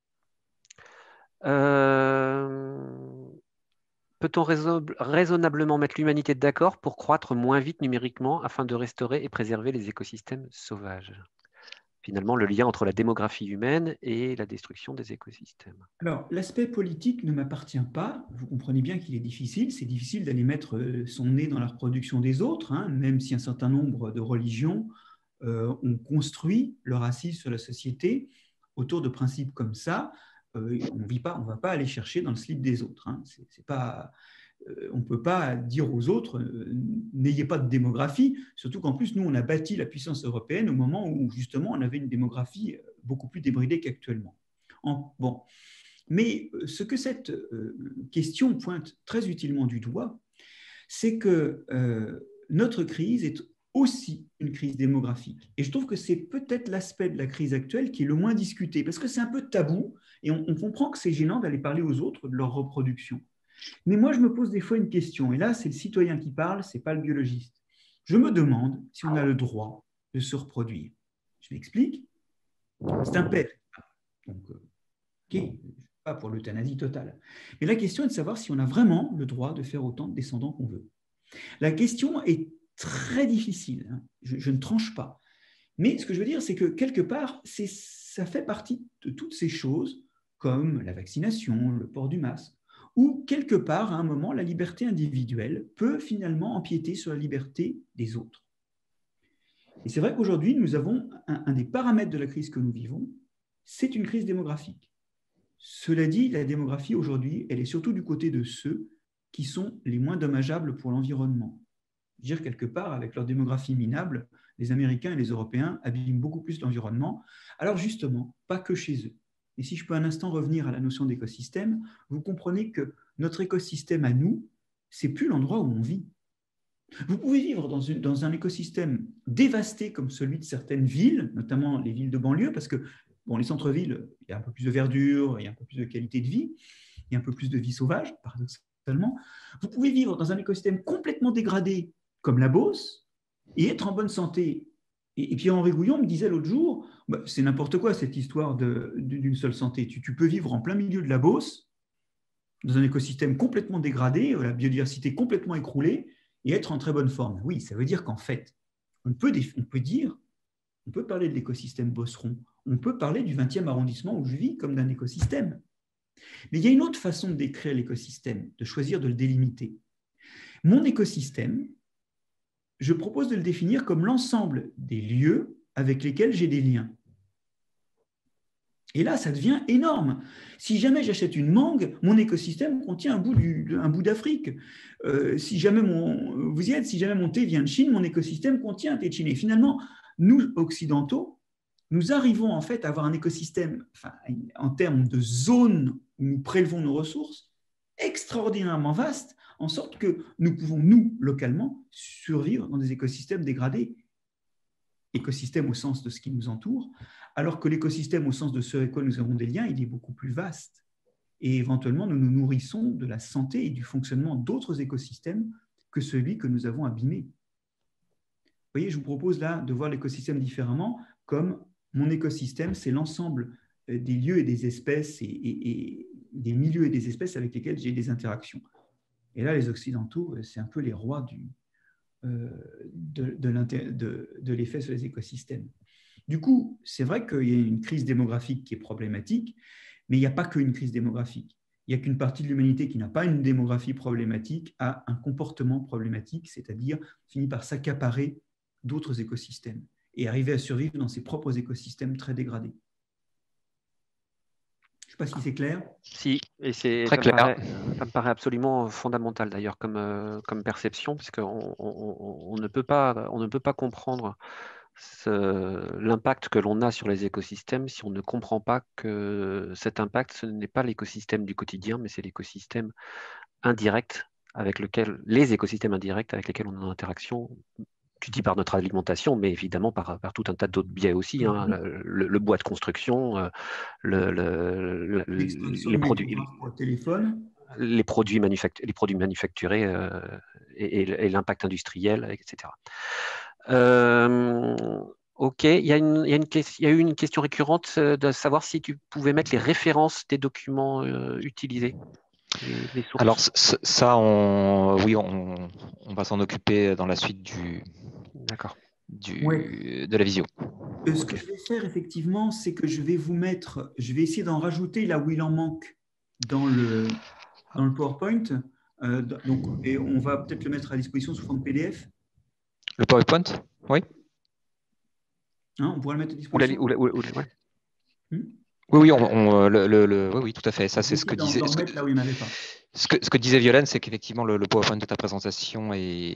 Peut-on raisonnablement mettre l'humanité d'accord pour croître moins vite numériquement afin de restaurer et préserver les écosystèmes sauvages? Finalement, le lien entre la démographie humaine et la destruction des écosystèmes. Alors, l'aspect politique ne m'appartient pas. Vous comprenez bien qu'il est difficile. C'est difficile d'aller mettre son nez dans la reproduction des autres, même si un certain nombre de religions ont construit leur assise sur la société autour de principes comme ça. On ne va pas aller chercher dans le slip des autres. C'est pas, on ne peut pas dire aux autres n'ayez pas de démographie, surtout qu'en plus, nous, on a bâti la puissance européenne au moment où, justement, on avait une démographie beaucoup plus débridée qu'actuellement. Bon. Mais ce que cette question pointe très utilement du doigt, c'est que notre crise est aussi une crise démographique. Et je trouve que c'est peut-être l'aspect de la crise actuelle qui est le moins discuté, parce que c'est un peu tabou, et on comprend que c'est gênant d'aller parler aux autres de leur reproduction. Mais moi, je me pose des fois une question, et là, c'est le citoyen qui parle, ce n'est pas le biologiste. Je me demande si on a le droit de se reproduire. Je m'explique. C'est un père. Donc, OK, pas pour l'euthanasie totale. Mais la question est de savoir si on a vraiment le droit de faire autant de descendants qu'on veut. La question est très difficile. Je ne tranche pas. Mais ce que je veux dire, c'est que quelque part, ça fait partie de toutes ces choses, comme la vaccination, le port du masque, où quelque part, à un moment, la liberté individuelle peut finalement empiéter sur la liberté des autres. Et c'est vrai qu'aujourd'hui, nous avons un des paramètres de la crise que nous vivons, c'est une crise démographique. Cela dit, la démographie aujourd'hui, elle est surtout du côté de ceux qui sont les moins dommageables pour l'environnement. Je veux dire, quelque part, avec leur démographie minable, les Américains et les Européens abîment beaucoup plus l'environnement. Alors justement, pas que chez eux. Et si je peux un instant revenir à la notion d'écosystème, vous comprenez que notre écosystème à nous, c'est plus l'endroit où on vit. Vous pouvez vivre dans un écosystème dévasté comme celui de certaines villes, notamment les villes de banlieue, parce que bon, les centres-villes, il y a un peu plus de verdure, il y a un peu plus de qualité de vie, il y a un peu plus de vie sauvage, paradoxalement. Vous pouvez vivre dans un écosystème complètement dégradé comme la Beauce et être en bonne santé. Et Pierre-Henri Gouillon me disait l'autre jour, bah, c'est n'importe quoi cette histoire d'une seule santé. Tu peux vivre en plein milieu de la Beauce, dans un écosystème complètement dégradé, la biodiversité complètement écroulée, et être en très bonne forme. Oui, ça veut dire qu'en fait, on peut parler de l'écosystème beauceron, on peut parler du 20e arrondissement où je vis comme d'un écosystème. Mais il y a une autre façon de décrire l'écosystème, de choisir de le délimiter. Mon écosystème, je propose de le définir comme l'ensemble des lieux avec lesquels j'ai des liens. Et là, ça devient énorme. Si jamais j'achète une mangue, mon écosystème contient un bout d'Afrique. Si jamais mon thé vient de Chine, mon écosystème contient un thé de Chine. Et finalement, nous, occidentaux, nous arrivons en fait à avoir un écosystème, en termes de zones où nous prélevons nos ressources, extraordinairement vaste, en sorte que nous pouvons, nous, localement, survivre dans des écosystèmes dégradés. Écosystème au sens de ce qui nous entoure, alors que l'écosystème au sens de ce avec quoi nous avons des liens, il est beaucoup plus vaste. Et éventuellement, nous nous nourrissons de la santé et du fonctionnement d'autres écosystèmes que celui que nous avons abîmé. Vous voyez, je vous propose là de voir l'écosystème différemment, comme mon écosystème, c'est l'ensemble des lieux et des espèces et des milieux et des espèces avec lesquels j'ai des interactions. Et là, les Occidentaux, c'est un peu les rois de l'effet sur les écosystèmes. Du coup, c'est vrai qu'il y a une crise démographique qui est problématique, mais il n'y a pas qu'une crise démographique. Il n'y a qu'une partie de l'humanité qui n'a pas une démographie problématique, a un comportement problématique, c'est-à-dire finit par s'accaparer d'autres écosystèmes et arriver à survivre dans ses propres écosystèmes très dégradés. Je ne sais pas si c'est clair. Si, et Très clair. Ça me paraît absolument fondamental d'ailleurs comme perception, parce qu'on ne peut pas comprendre l'impact que l'on a sur les écosystèmes si on ne comprend pas que cet impact, ce n'est pas l'écosystème du quotidien, mais c'est l'écosystème indirect les écosystèmes indirects avec lesquels on est en interaction. Tu dis par notre alimentation, mais évidemment par tout un tas d'autres biais aussi. Hein, le bois de construction, les produits, pour le téléphone, les produits manufacturés et l'impact industriel, etc. Ok, il y a eu une question récurrente de savoir si tu pouvais mettre les références des documents utilisés. Les sources. Alors ça, oui, on va s'en occuper dans la suite de la visio. Ce que je vais faire effectivement, c'est que je vais essayer d'en rajouter là où il en manque dans le PowerPoint. Et on va peut-être le mettre à disposition sous forme PDF. Le PowerPoint, oui. Hein, on pourra le mettre à disposition. Oui, oui, tout à fait. Ça, c'est ce que disait. Ce que disait Violaine, c'est qu'effectivement, le PowerPoint de ta présentation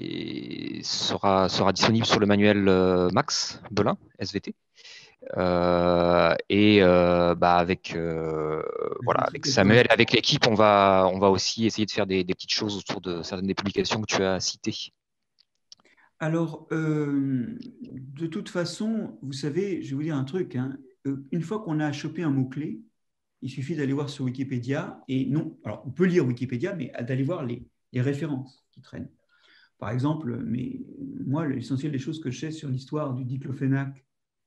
sera disponible sur le manuel Max Belin, SVT. Avec Samuel et avec l'équipe, on va aussi essayer de faire des petites choses autour de certaines des publications que tu as citées. Alors, de toute façon, vous savez, je vais vous dire un truc. Hein, une fois qu'on a chopé un mot-clé, il suffit d'aller voir sur Wikipédia. Et non, alors on peut lire Wikipédia, mais d'aller voir les références qui traînent. Par exemple, moi, l'essentiel des choses que je sais sur l'histoire du diclofénac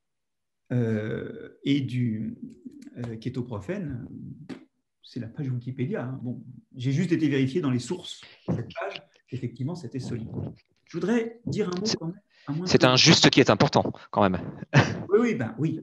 et du kétoprophène, c'est la page Wikipédia. Hein. Bon, j'ai juste été vérifié dans les sources de cette page qu'effectivement, c'était solide. Je voudrais dire un mot quand même. C'est un juste qui est important, quand même. Oui,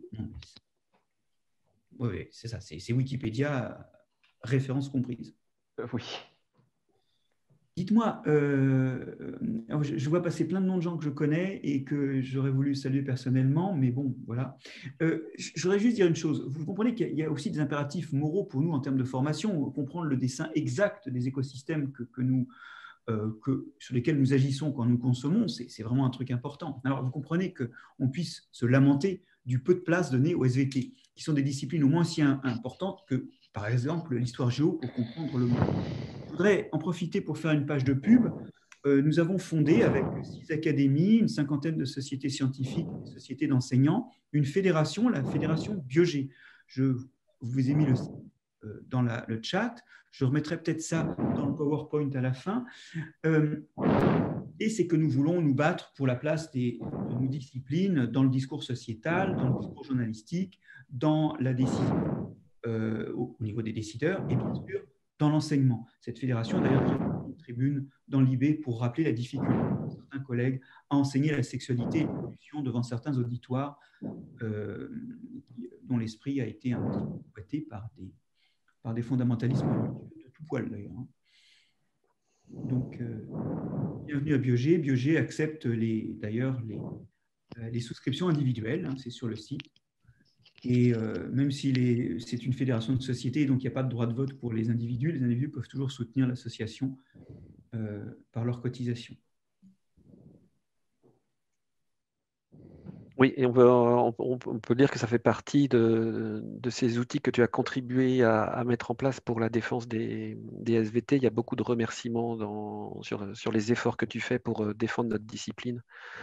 c'est ça. C'est Wikipédia, référence comprise. Oui. Dites-moi, je vois passer plein de noms de gens que je connais et que j'aurais voulu saluer personnellement, mais bon, voilà. Je voudrais juste dire une chose. Vous comprenez qu'il y a aussi des impératifs moraux pour nous en termes de formation. Comprendre le dessin exact des écosystèmes sur lesquels nous agissons quand nous consommons, c'est vraiment un truc important. Alors, vous comprenez qu'on puisse se lamenter du peu de place donnée aux SVT, qui sont des disciplines au moins aussi importantes que, par exemple, l'histoire géo pour comprendre le monde. Je voudrais en profiter pour faire une page de pub. Nous avons fondé avec 6 académies, une cinquantaine de sociétés scientifiques, des sociétés d'enseignants, une fédération, la fédération Biogé. Je vous ai mis le site dans le chat. Je remettrai peut-être ça dans le PowerPoint à la fin. Et c'est que nous voulons nous battre pour la place de nos disciplines dans le discours sociétal, dans le discours journalistique, dans la décision au niveau des décideurs et bien sûr dans l'enseignement. Cette fédération a d'ailleurs une tribune dans l'IB pour rappeler la difficulté de certains collègues à enseigner la sexualité et l'évolution devant certains auditoires dont l'esprit a été un petit peu prêté par des fondamentalismes de tout poil d'ailleurs. Donc, bienvenue à Biogé. Biogé accepte d'ailleurs les souscriptions individuelles, hein, c'est sur le site. Et même si c'est une fédération de sociétés, donc il n'y a pas de droit de vote pour les individus peuvent toujours soutenir l'association par leur cotisation. Oui, et on peut dire que ça fait partie de ces outils que tu as contribué à mettre en place pour la défense des SVT. Il y a beaucoup de remerciements sur les efforts que tu fais pour défendre notre discipline,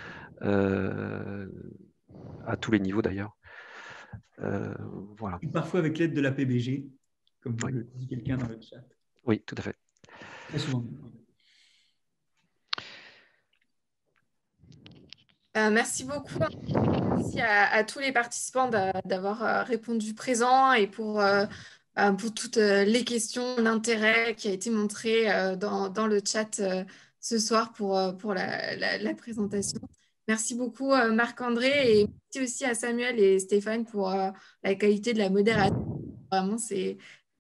à tous les niveaux d'ailleurs. Voilà. Et parfois avec l'aide de la PBG, comme oui. Le dit quelqu'un dans le chat. Oui, tout à fait. Très souvent. Merci beaucoup. Merci à tous les participants d'avoir répondu présent et pour toutes les questions d'intérêt qui a été montré dans le chat ce soir pour la présentation. Merci beaucoup Marc-André et merci aussi à Samuel et Stéphane pour la qualité de la modération. Vraiment, c'est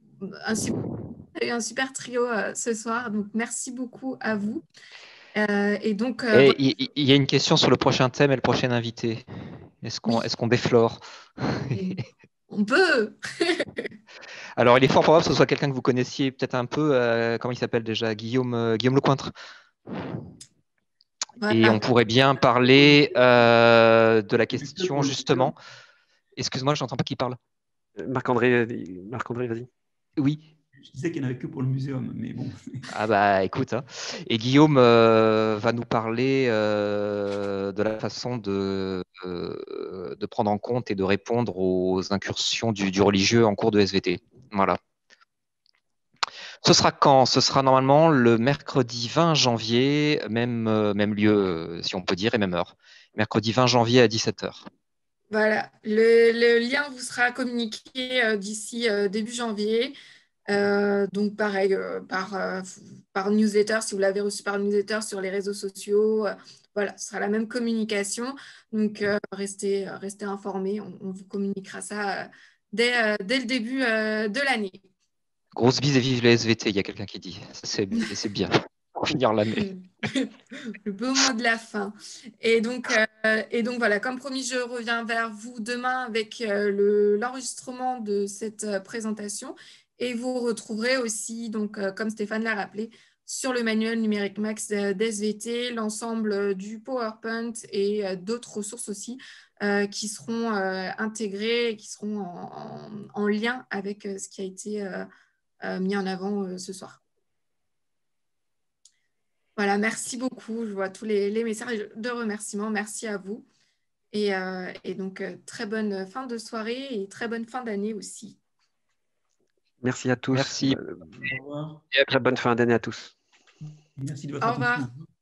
un super trio ce soir. Donc, merci beaucoup à vous. Et donc, il y a une question sur le prochain thème et le prochain invité. Est-ce qu'on déflore? On peut. Alors, il est fort probable que ce soit quelqu'un que vous connaissiez peut-être un peu. Comment il s'appelle déjà? Guillaume Lecointre. Voilà. Et on pourrait bien parler de la question, justement. Excuse-moi, je n'entends pas qui parle. Marc-André, vas-y. Oui. Je disais qu'il n'y en avait que pour le muséum, mais bon. Ah bah écoute, hein. Et Guillaume va nous parler de la façon de prendre en compte et de répondre aux incursions du religieux en cours de SVT. Voilà. Ce sera quand? Ce sera normalement le mercredi 20 janvier, même lieu, si on peut dire, et même heure. Mercredi 20 janvier à 17h. Voilà, le lien vous sera communiqué d'ici début janvier. Donc pareil, par newsletter, si vous l'avez reçu par newsletter sur les réseaux sociaux, voilà, ce sera la même communication. Donc restez informés, on vous communiquera ça dès le début de l'année. Grosse bise et vive les SVT, il y a quelqu'un qui dit. C'est bien pour finir l'année. Le beau mot de la fin. Et donc voilà, comme promis, je reviens vers vous demain avec l'enregistrement de cette présentation. Et vous retrouverez aussi, donc, comme Stéphane l'a rappelé, sur le manuel numérique max d'SVT, l'ensemble du PowerPoint et d'autres ressources aussi qui seront intégrées et qui seront en lien avec ce qui a été mis en avant ce soir. Voilà, merci beaucoup. Je vois tous les messages de remerciements. Merci à vous. Et donc, très bonne fin de soirée et très bonne fin d'année aussi. Merci à tous. Merci. Au revoir. Très bonne fin d'année à tous. Merci de votre attention.